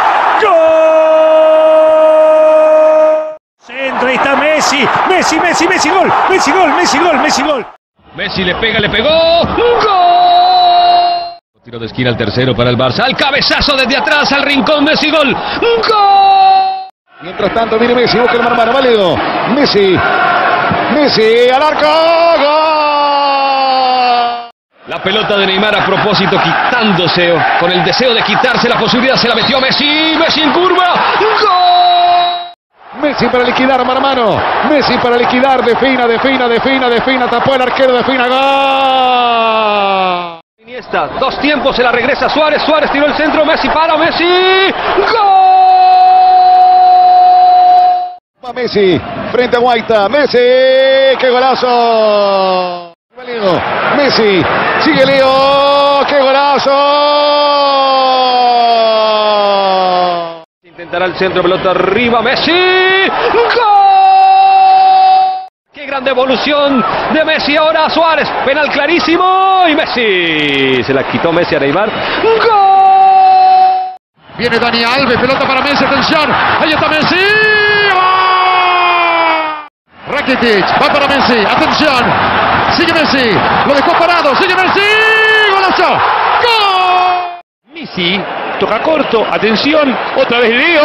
Gol. Centro, ahí está Messi. Messi, Messi, Messi, gol. Messi, gol, Messi, gol, Messi, gol. Messi le pega, le pegó, ¡gol! Tiro de esquina el tercero para el Barça, al cabezazo desde atrás, al rincón, Messi, gol, ¡gol! Mientras tanto viene Messi, busca el mano a mano, válido, Messi, Messi, al arco, gol. La pelota de Neymar a propósito, quitándose, con el deseo de quitarse la posibilidad, se la metió Messi, Messi en curva, ¡gol! Messi para liquidar mano a mano, Messi para liquidar, defina, defina, defina, defina, tapó el arquero, defina, gol. Iniesta, dos tiempos, se la regresa Suárez, Suárez tiró el centro, Messi para, Messi, ¡gol! Va Messi, frente a Guaita, Messi, qué golazo. Messi, sigue Leo, qué golazo. Intentará el centro, pelota arriba, Messi, ¡gol! ¡Qué gran devolución de Messi ahora a Suárez! Penal clarísimo y Messi. Se la quitó Messi a Neymar. ¡Gol! Viene Dani Alves, pelota para Messi, atención. Ahí está Messi. ¡Oh! Rakitic, va para Messi, atención. Sigue Messi, lo dejó parado, sigue Messi. ¡Golazo! ¡Gol! Messi toca corto, atención, otra vez Leo.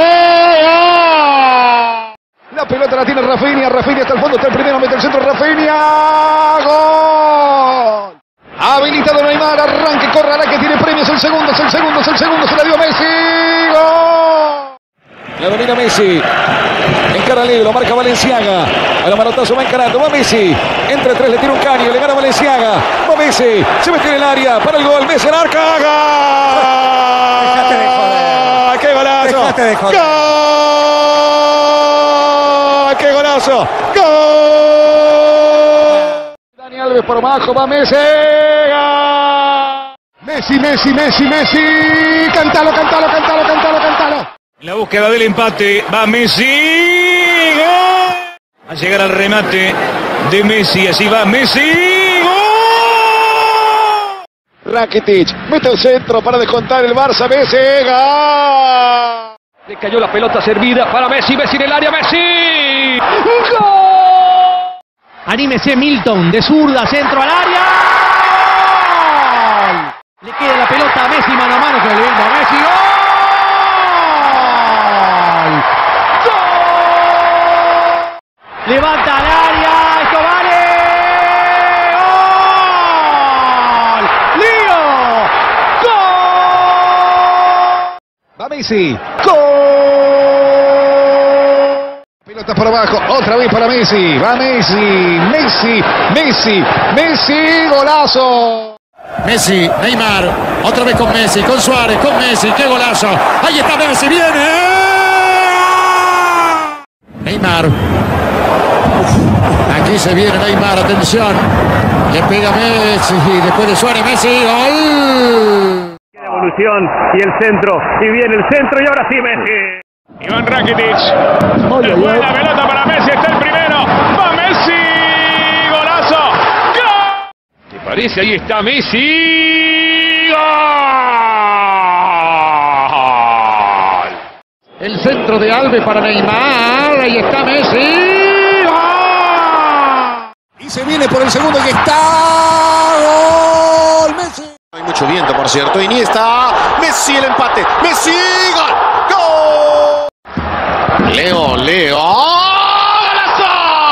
La pelota la tiene Rafinha, Rafinha hasta el fondo, está el primero, mete el centro, Rafinha, gol. Habilitado Neymar, arranque, corre, que tiene premios, el segundo, es el segundo, es el segundo, se la dio Messi, gol. La domina Messi, encara Leo, lo marca Valenciaga, a la manotazo va encarando, va Messi, entre tres le tira un caño, le gana Valenciaga, va Messi, se mete en el área, para el gol, Messi, el arca, gol. Dejate de joder. ¡Qué golazo! Dejate de joder. ¡Gol! ¡Qué golazo! ¡Gol! Dani Alves por abajo, va Messi. ¡Gol! Messi, Messi, Messi, Messi. Cántalo, cántalo, cántalo, cántalo, cántalo. En la búsqueda del empate va Messi. ¡Gol! A llegar al remate de Messi, así va Messi. ¡Gol! Rakitic, mete el centro para descontar el Barça, Messi. ¡Gol! Le cayó la pelota servida para Messi, Messi en el área, Messi. ¡Gol! Anímese Milton, de zurda, centro al área. ¡Gol! Le queda la pelota a Messi, mano a mano, que le viene a Messi. ¡Gol! ¡Gol! Levanta al área, esto vale. ¡Gol! ¡Lío! Messi. ¡Gol! Pelota por abajo, otra vez para Messi. Va Messi, Messi, Messi, Messi, golazo. Messi, Neymar, otra vez con Messi, con Suárez, con Messi, qué golazo. Ahí está Messi, viene. Neymar. Aquí se viene Neymar, atención. Le pega Messi, después de Suárez, Messi, gol. Evolución y el centro, y viene el centro y ahora sí Messi. Iván Rakitic. Buena pelota para Messi, está el primero. Va Messi. Golazo. ¡Gol! ¿Te parece? Ahí está Messi. ¡Gol! El centro de Alves para Neymar. Ahí está Messi. ¡Gol! Y se viene por el segundo que está. ¡Gol! Messi. Hay mucho viento, por cierto. Iniesta. Messi el empate. Messi. Gol. Gol. Leo, Leo. ¡Golazo!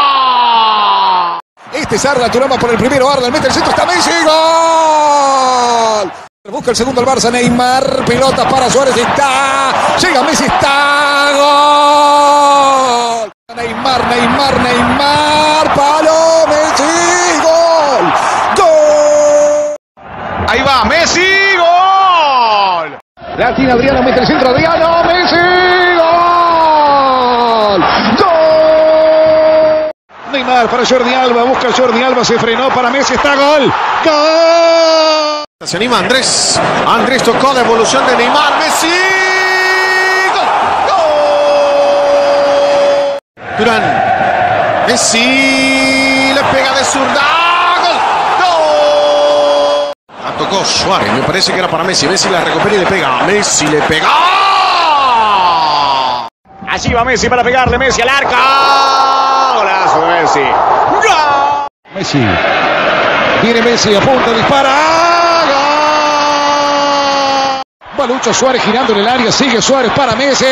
Este es Arda Turama por el primero. Arda mete el centro. Está Messi. ¡Gol! Busca el segundo el Barça. Neymar. Pelota para Suárez. Está. Llega Messi. Está. Gol. Neymar, Neymar, Neymar. Palo. Messi. Gol. Gol. Ahí va Messi. Gol. La tiene Adriano. Mete el centro. Adriano. Messi. Gol. Gol. Neymar para Jordi Alba. Busca Jordi Alba. Se frenó para Messi. Está gol. Gol. Se anima Andrés. Andrés tocó la evolución de Neymar. Messi. Gol. Gol. Durán. Messi. Le pega de zurda. Gol. Gol. La tocó Suárez. Me parece que era para Messi. Messi la recupera y le pega. Messi le pega. Allí va Messi para pegarle. Messi al arco. Golazo de Messi. ¡Gol! Messi. Viene Messi a punto, dispara. ¡Gol! Va Lucho Suárez girando en el área. Sigue Suárez para Messi.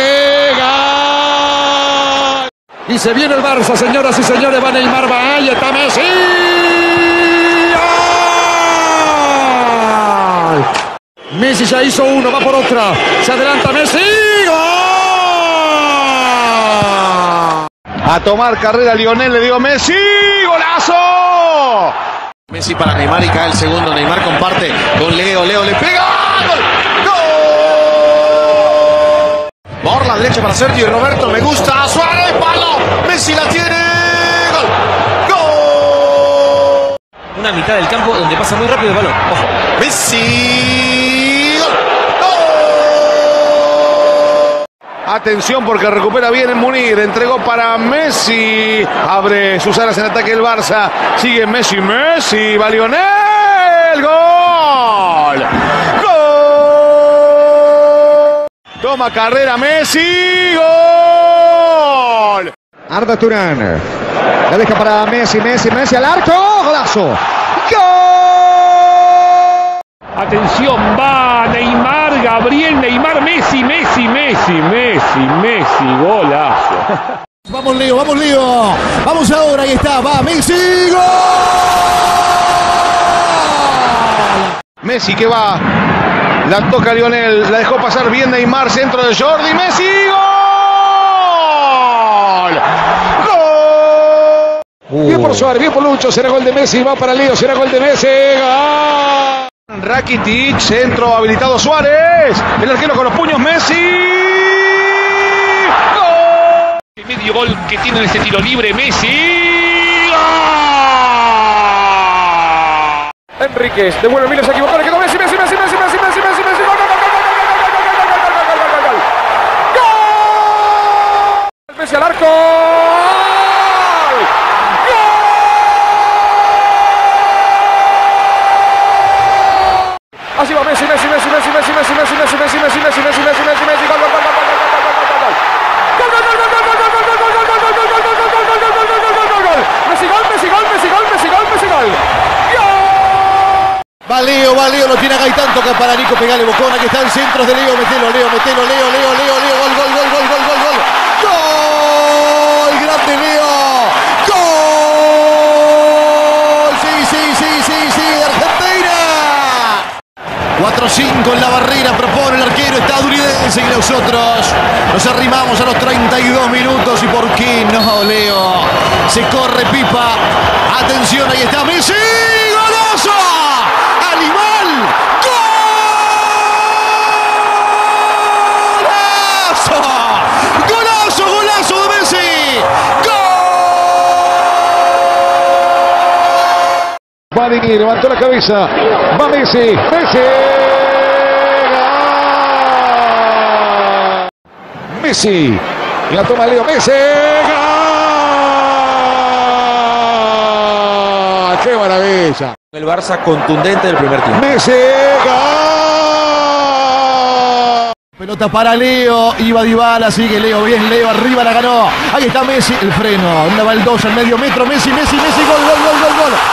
¡Gol! Y se viene el Barça, señoras y señores. Va Neymar, va. Ahí está Messi. ¡Gol! Messi ya hizo uno, va por otra. Se adelanta Messi. ¡Gol! A tomar carrera Lionel, le dio Messi. ¡Golazo! Messi para Neymar y cae el segundo. Neymar comparte con Leo. Leo le pega. ¡Gol! ¡Gol! Por la derecha para Sergio y Roberto. Me gusta. Suárez, palo. Messi la tiene. ¡Gol! ¡Gol! Una mitad del campo donde pasa muy rápido el balón. Ojo. Messi. ¡Gol! Atención porque recupera bien en Munir. Entregó para Messi. Abre sus alas en ataque el Barça. Sigue Messi. Messi. Va Lionel. Gol. Gol. Toma carrera Messi. Gol. Arda Turán. La deja para Messi. Messi. Messi al arco. Golazo. Gol. Atención, va Neymar, Gabriel, Neymar, Messi, Messi, Messi, Messi, Messi, golazo. Vamos Leo, vamos Leo. Vamos ahora, ahí está, va Messi. ¡Gol! Messi que va. La toca Lionel. La dejó pasar bien Neymar. Centro de Jordi. Messi. ¡Gol! ¡Gol! Uh. Bien por Suárez, bien por Lucho. Será gol de Messi. Va para Leo. Será gol de Messi. ¡Gol! Rakitic, centro habilitado Suárez. El arquero con los puños Messi. ¡Gol! El medio gol que tiene en este tiro libre Messi. ¡Gol! Enríquez, devuelve Miles, se equivocó, le quedó Messi, Messi, Messi, Messi, Messi, Messi, Messi, Messi, gol, gol, gol, gol, gol, gol, gol, gol, gol, gol, Messi al arco. Así va Messi, Messi, Messi, Messi, Messi, Messi, Messi, Messi, Messi, Messi, Messi, Messi, Messi, Messi, Messi, gol, gol, gol, gol, gol, gol, gol, gol, gol, Messi, gol, Messi, gol, Messi, gol, Messi, gol, Messi, gol. Va Leo, va Leo, lo tiene acá y tanto que para Nico pegarle bocón. Aquí está el centro de Leo, metelo, Leo, metelo, Leo, Leo, Leo, Leo, gol, gol, gol, gol, gol, gol, gol. Gol, grande Leo. Gol. Sí, sí, sí, sí, sí, de Argentina. cuatro cinco en la barrera, propone el arquero estadounidense y nosotros nos arrimamos a los treinta y dos minutos. ¿Y por qué no, Leo? Se corre Pipa. Atención, ahí está Messi. ¡Golazo! ¡Animal! ¡Golazo! ¡Golazo, golazo de Messi! ¡Gol! Badini levantó la cabeza. Va Messi. Messi. ¡Gol! Messi. La toma Leo Messi. ¡Gol! ¡Qué maravilla! El Barça contundente del primer tiempo. Messi. ¡Gol! Pelota para Leo. Iba Dybala. Sigue Leo. Bien, Leo. Arriba la ganó. Ahí está Messi. El freno. Una baldosa al medio metro. Messi, Messi, Messi. Gol, gol, gol, gol, gol.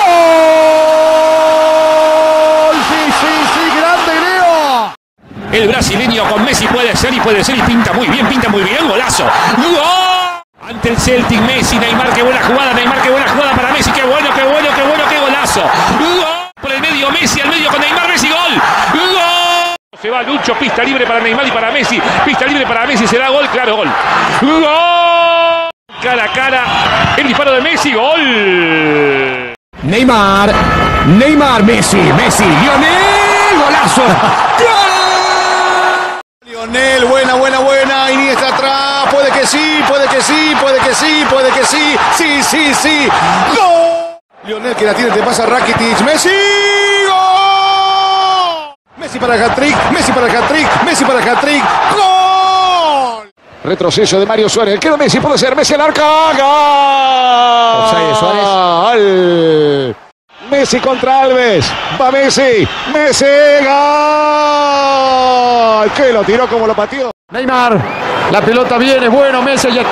¡Gol! Sí, sí, sí. Grande Leo. El brasileño con Messi puede ser y puede ser y pinta muy bien, pinta muy bien. Golazo. ¡Gol! Ante el Celtic, Messi, Neymar, qué buena jugada, Neymar, qué buena jugada para Messi, qué bueno, qué bueno, qué bueno, qué golazo. ¡Gol! Por el medio, Messi, al medio con Neymar, Messi, gol. ¡Gol! Se va Lucho, pista libre para Neymar y para Messi, pista libre para Messi, será gol, claro, gol. ¡Gol! Cara a cara, el disparo de Messi, gol. Neymar, Neymar, Messi, Messi, Lionel, golazo. ¡Gol! Lionel, buena, buena, buena. Iniesta atrás. Puede que sí, puede que sí, puede que sí, puede que sí. Sí, sí, sí. ¡Gol! Lionel que la tiene, te pasa Rakitic. ¡Messi! ¡Gol! Messi para el hat-trick, Messi para el hat-trick, Messi para el hat-trick. ¡Gol! Retroceso de Mario Suárez. Queda Messi, puede ser. Messi al arco. ¡Gol! Offside de Suárez. ¡Gol! Messi contra Alves. Va Messi. Messi. ¡Gol! Que lo tiró como lo pateó. Neymar. La pelota viene. Bueno, Messi ya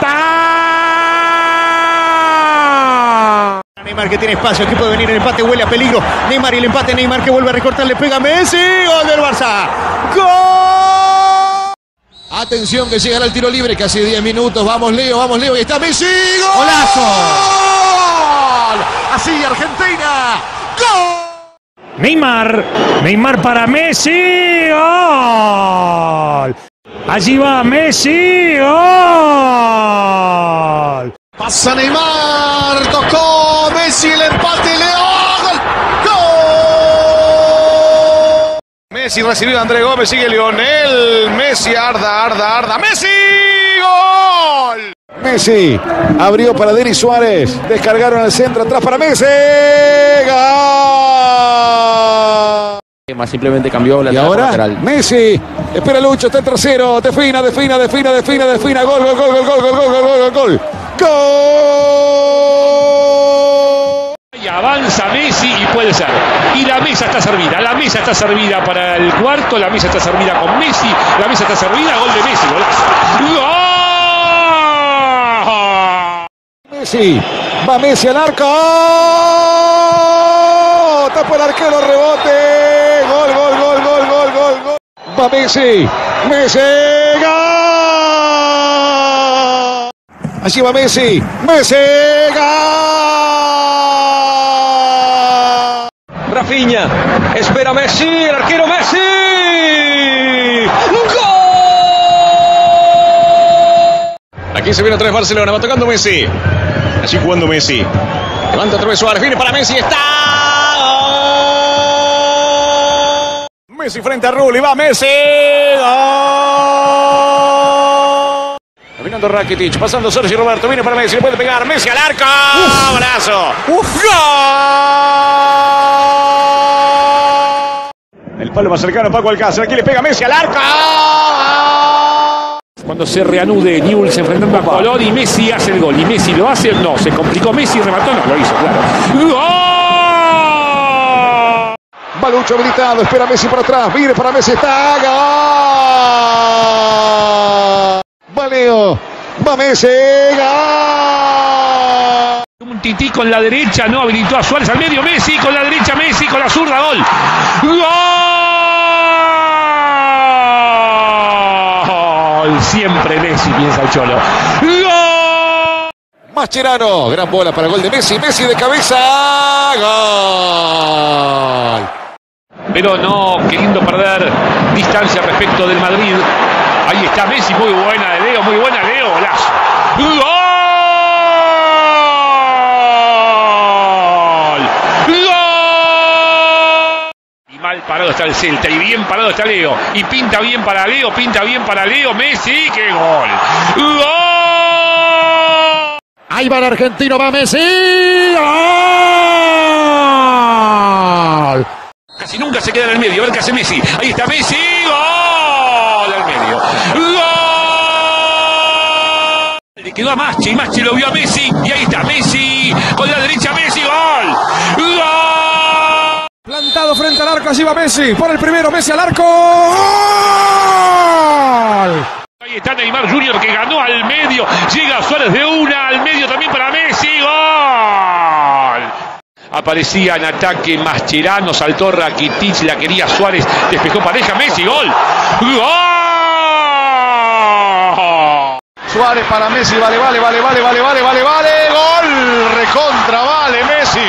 está. Neymar que tiene espacio. Aquí puede venir el empate. Huele a peligro. Neymar y el empate. Neymar que vuelve a recortar. Le pega a Messi. Gol del Barça. ¡Gol! Atención que llegará el tiro libre. Casi diez minutos. Vamos Leo. Vamos Leo. Y está Messi. ¡Gol! ¡Golazo! ¡Gol! Así Argentina. ¡Gol! Neymar, Neymar para Messi, gol. Allí va Messi, gol. Pasa Neymar, tocó Messi, el empate, Leo, gol. ¡Gol! Messi recibió a André Gómez, sigue Lionel, Messi, Arda, Arda, Arda, Messi, gol. Messi abrió para Denis Suárez. Descargaron al centro, atrás para Messi. ¡Gol! Más simplemente cambió la y ahora lateral. Messi. Espera Lucho, está en tercero. Defina, defina, defina, defina, defina. Gol, gol, gol, gol, gol, gol, gol, gol, gol, gol. ¡Gol! Y avanza Messi y puede ser. Y la mesa está servida. La mesa está servida para el cuarto. La mesa está servida con Messi. La mesa está servida. Gol de Messi. Golazo. ¡Gol! Messi. Va Messi al arco. Tapa el arquero, rebote. Gol, gol, gol, gol, gol, gol, gol. Va Messi. Messi. Gol. Allí va Messi. Messi. Gol. Rafinha. Espera Messi. El arquero Messi. ¡Gol! Aquí se viene otra vez Barcelona. Va tocando Messi. Allí jugando Messi. Levanta otra vez Suárez. Viene para Messi. Está. Messi frente a Rulli, va Messi. ¡Gol! Caminando Rakitic, pasando Sergio Roberto, viene para Messi, le puede pegar, Messi al arco. ¡Uf! ¡Golazo! ¡Uf! ¡Gol! El palo más cercano, Paco Alcácer, aquí le pega Messi al arco. Cuando se reanude Newell's enfrentando a Colón y Messi hace el gol. ¿Y Messi lo hace? No, se complicó Messi, remató, no, lo hizo, claro. ¡Gol! Va Lucho habilitado, espera Messi por atrás, viene para Messi, está. ¡Gol! Va Leo, va Messi, ¡gol! Un tití con la derecha, no habilitó a Suárez al medio, Messi con la derecha, Messi con la zurda, gol. ¡Gol! Siempre Messi, piensa el Cholo. ¡Gol! Mascherano, gran bola para el gol de Messi, Messi de cabeza, ¡gol! pero no queriendo perder distancia respecto del Madrid. Ahí está Messi, muy buena de Leo, muy buena Leo, golazo. ¡Gol! ¡Gol! Y mal parado está el Celta, y bien parado está Leo, y pinta bien para Leo, pinta bien para Leo, Messi, ¡qué gol! ¡Gol! Ahí va el argentino, va Messi. ¡Gol! Casi nunca se queda en el medio, a ver qué hace Messi. Ahí está Messi, gol al medio. ¡Gol! Le quedó a Maschi, Maschi lo vio a Messi, y ahí está Messi, con la derecha Messi, gol. ¡Gol! Plantado frente al arco, allí va Messi, por el primero, Messi al arco. ¡Gol! Ahí está Neymar junior que ganó al medio, llega Suárez de una, al medio también para Messi, gol. Aparecía en ataque Mascherano, saltó Rakitic, la quería Suárez, despejó pareja, Messi, gol. ¡Gol! Suárez para Messi, vale, vale, vale, vale, vale, vale, vale, vale, gol, recontra, vale, Messi,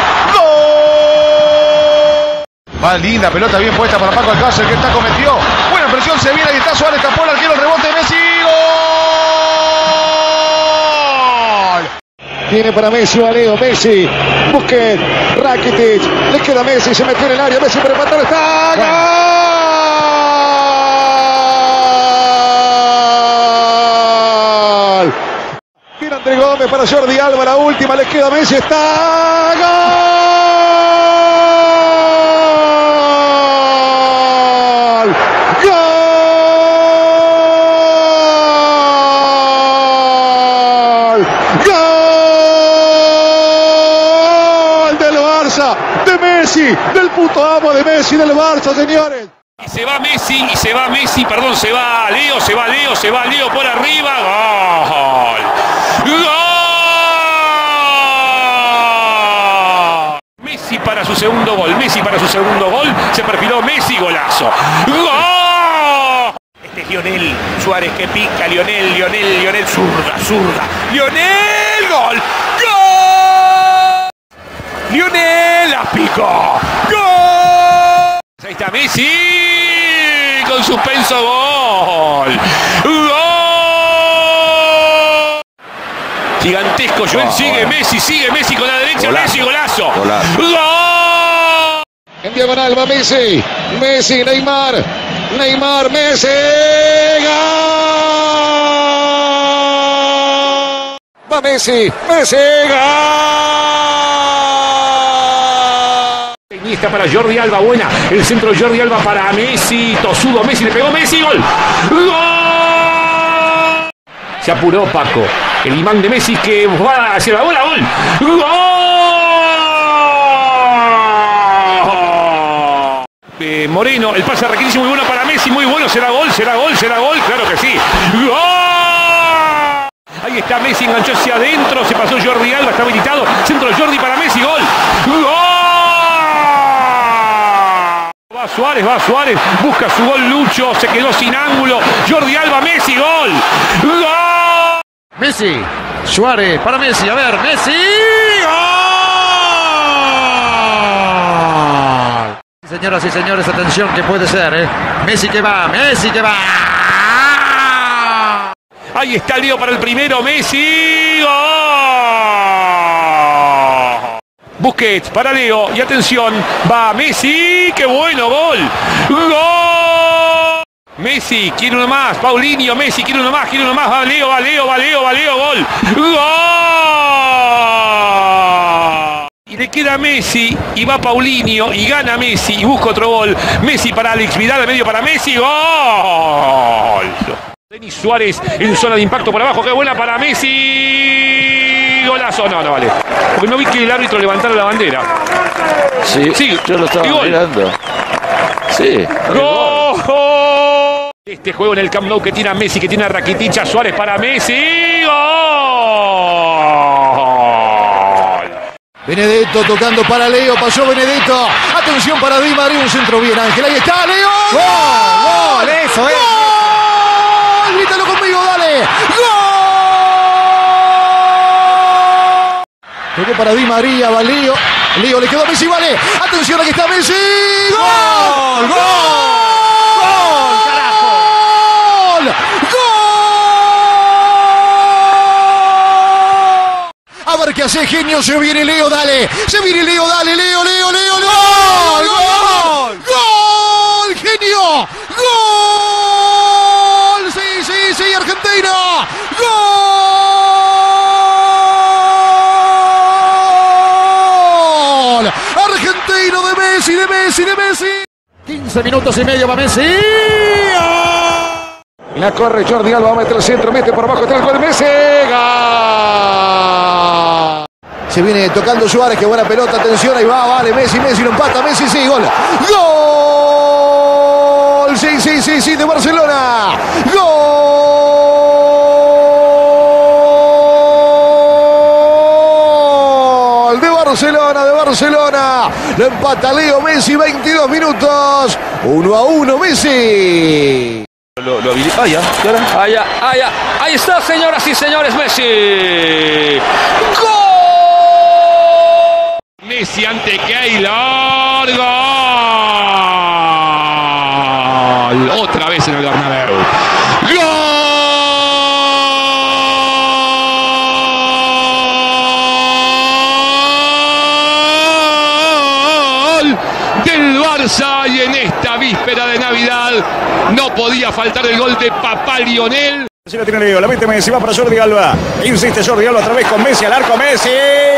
gol. Va linda, pelota bien puesta para Paco Alcácer, que está cometió, buena presión, se viene, ahí está Suárez, tapó el arquero, el rebote, Messi, gol. Tiene para Messi, Valeo, Messi, Busquets, Rakitic, le queda Messi, se metió en el área, Messi para empatar, está, ¡gol! Viene André Gómez para Jordi Alba, la última, le queda Messi, está, ¡gol! ¡Gol! ¡Gol del Barça! De Messi, del puto amo de Messi, del Barça, señores. Y se va Messi, y se va Messi, perdón, se va Leo, se va Leo, se va Leo por arriba, gol. ¡Gol! Messi para su segundo gol, Messi para su segundo gol, se perfiló Messi, golazo. ¡Gol! Este es Lionel Suárez que pica, Lionel, Lionel, Lionel, zurda, zurda, Lionel, gol, gol. Lionel la picó, gol. Ahí está Messi con suspenso, gol, gol. Gigantesco, Joel, sigue Messi, sigue Messi con la derecha, golazo. Messi, golazo. Golazo. ¡Gol! En diagonal va Messi, Messi, Neymar, Neymar, Messi, ¡gol! Va Messi, Messi, ¡gol! Iniesta para Jordi Alba, buena, el centro de Jordi Alba para Messi, tosudo Messi, le pegó Messi, gol. ¡Gol! Se apuró Paco, el imán de Messi que va hacia la bola, gol. ¡Gol! Eh, Moreno, el pase raquítico muy bueno para Messi, muy bueno, será gol, será gol, será gol, claro que sí. ¡Gol! Ahí está Messi, enganchó hacia adentro, se pasó Jordi Alba, está habilitado, centro de Jordi para Messi, gol. ¡Gol! Va Suárez, va Suárez, busca su gol Lucho, se quedó sin ángulo, Jordi Alba, Messi, gol. ¡Gol! Messi, Suárez para Messi, a ver, Messi, ¡gol! Señoras y señores, atención que puede ser, ¿eh? Messi que va, Messi que va. Ahí está Leo para el primero, Messi, gol. Busquets para Leo, y atención, va Messi, qué bueno, gol. Gol. Messi quiere uno más, Paulinho, Messi quiere uno más, quiere uno más, va Leo, va Leo, va Leo, va Leo, gol. Gol. Y le queda Messi, y va Paulinho, y gana Messi, y busca otro gol. Messi para Alex Vidal, medio para Messi, gol. Denis Suárez en zona de impacto por abajo, qué buena para Messi. Golazo, no, no vale. Porque no vi que el árbitro levantara la bandera. Sí, sí, yo lo estaba mirando. Sí. ¡Gol! Este juego en el Camp Nou que tiene a Messi, que tiene a Rakitic, a Suárez para Messi. ¡Gol! Benedetto tocando para Leo, pasó Benedetto. Atención para Di María, un centro bien, Ángel. Ahí está, Leo. ¡Gol! ¡Gol! Eso es. ¡Gol! Grítalo conmigo, dale. ¡Gol! Tocó para Di María, va Leo. Leo le quedó a Messi, vale. Atención, aquí está Messi. ¡Gol! hace genio, se viene Leo, dale. Se viene Leo, dale, Leo, Leo, Leo, Leo. ¡Gol! ¡Gol! ¡Gol! ¡Genio! ¡Gol! Sí, sí, sí, Argentina. ¡Gol! Argentino de Messi, de Messi, de Messi. quince minutos y medio para Messi. La corre Jordi Alba, va a meter el centro, mete por abajo, trae el gol de Messi. ¡Gol! Se viene tocando Suárez, qué buena pelota, atención, ahí va, vale, Messi, Messi lo empata, Messi, sí, gol. ¡Gol! Sí, sí, sí, sí, de Barcelona. ¡Gol! De Barcelona, de Barcelona. Lo empata Leo Messi, veintidós minutos. uno a uno, Messi. Lo, lo habilita. Ah, ya, ah, ya, ah, ya. Ahí está, señoras y señores, Messi. ¡Gol! Messi ante Keylor. ¡Gol! Otra vez en el Bernabéu. ¡Gol! Del Barça, y en esta víspera de Navidad no podía faltar el gol de Papá Lionel. Así la tiene Leo, la mete Messi, va para Jordi Alba. Insiste Jordi Alba otra vez con Messi al arco, Messi.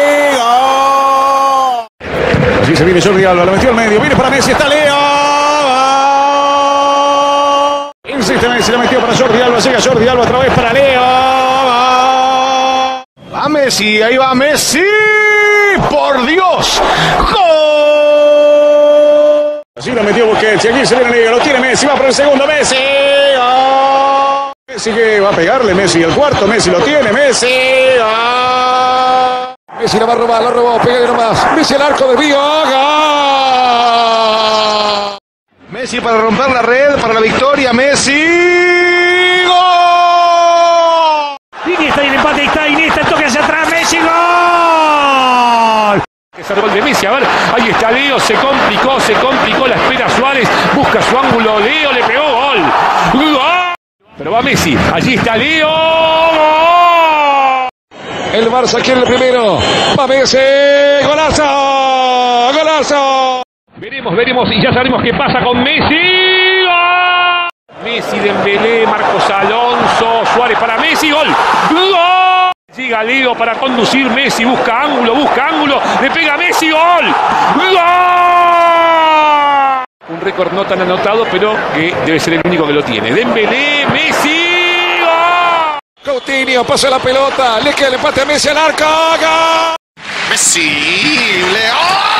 ¡Gol! Así se viene Jordi Alba, la metió al medio, viene para Messi, está Leo. ¡Gol! Insiste Messi, la metió para Jordi Alba, llega Jordi Alba otra vez para Leo. ¡Gol! Va Messi, ahí va Messi. ¡Por Dios! ¡Gol! Así la metió Busquets, y aquí se viene Leo, lo tiene Messi, va por el segundo, Messi. ¡Gol! Messi que va a pegarle, Messi el cuarto, Messi lo tiene, Messi. ¡Gol! Messi la va a robar, la robó, pega nomás. Messi al arco, desvío. ¡Gol! Messi para romper la red, para la victoria, Messi. ¡Gol! Iniesta y el empate, está Iniesta, el toque hacia atrás, Messi, gol. Es el gol de Messi, a ver, ahí está Leo, se complicó, se complicó, la espera Suárez, busca su ángulo, Leo le pegó, gol. ¡Gol! Pero va Messi, allí está Leo. ¡Gol! El Barça quiere el primero. Va Messi. ¡Golazo! ¡Golazo! Veremos, veremos y ya sabemos qué pasa con Messi. ¡Gol! Messi, Dembélé, Marcos Alonso, Suárez para Messi. ¡Gol! ¡Gol! Llega Leo para conducir, Messi busca ángulo, busca ángulo, le pega a Messi. ¡Gol! ¡Gol! Un récord no tan anotado, pero que debe ser el único que lo tiene. Dembélé, Messi. ¡Gol! Coutinho pasa la pelota, le queda el empate a Messi al arco. ¡Gol! Messi, Leo.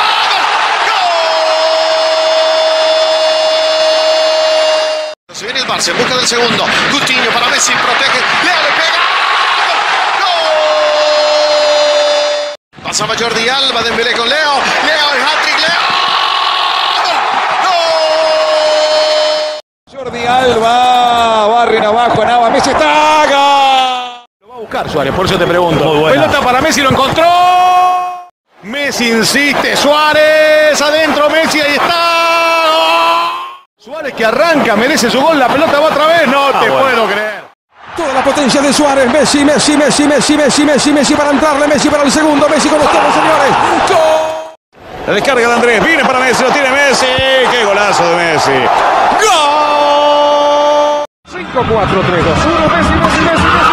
¡Gol! Se viene el Barça en busca del segundo. Coutinho para Messi, protege. Leo le pega. ¡Gol! Pasaba Jordi Alba, Dembélé con Leo. Leo, el hat-trick, Leo. Jordi Alba, barren abajo, Nava, Messi está. ¡Gol! Lo va a buscar Suárez, por eso te pregunto. Muy buena. Pelota para Messi, lo encontró. Messi insiste, Suárez, adentro Messi, ahí está. ¡Gol! Suárez que arranca, merece su gol, la pelota va otra vez, no ah, te bueno. puedo creer. Toda la potencia de Suárez, Messi, Messi, Messi, Messi, Messi, Messi, Messi para entrarle, Messi para el segundo, Messi con ustedes, señores. ¡Gol! La descarga de Andrés, viene para Messi, lo tiene Messi. ¡Qué golazo de Messi! ¡Gol! cinco, cuatro, tres, dos, uno, Messi, Messi, Messi, Messi.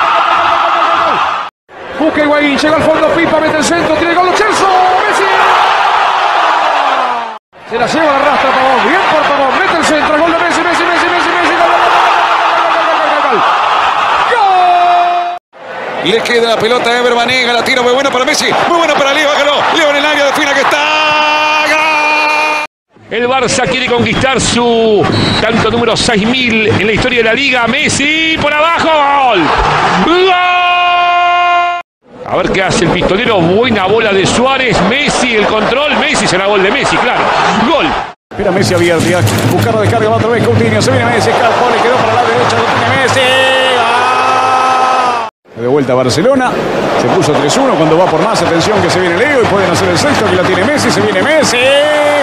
Busca Higuaín, llega al fondo, Pipa, mete el centro, tiene gol, Chelsea, Messi. Se la lleva, la arrastra Pavón, bien por Pavón, mete el centro, gol de Messi, Messi, Messi, Messi, Messi, gol, gol, gol. Le queda la pelota a Ever Banega, la tira muy buena para Messi, muy buena para Leo, hágalo, Leo en el área, defina que está. El Barça quiere conquistar su tanto número seis mil en la historia de la Liga. Messi por abajo. ¡Gol! ¡Gol! A ver qué hace el pistolero. Buena bola de Suárez. Messi, el control. Messi, será gol de Messi, claro. Gol. Mira Messi abierto. Buscar la descarga otra vez. Coutinho. Se viene Messi. Escapó. Le quedó para la derecha. Lo tiene Messi. ¡Ah! De vuelta a Barcelona. Se puso tres uno. Cuando va por más. Atención que se viene Leo. Y pueden hacer el sexto. Aquí la tiene Messi. Se viene Messi.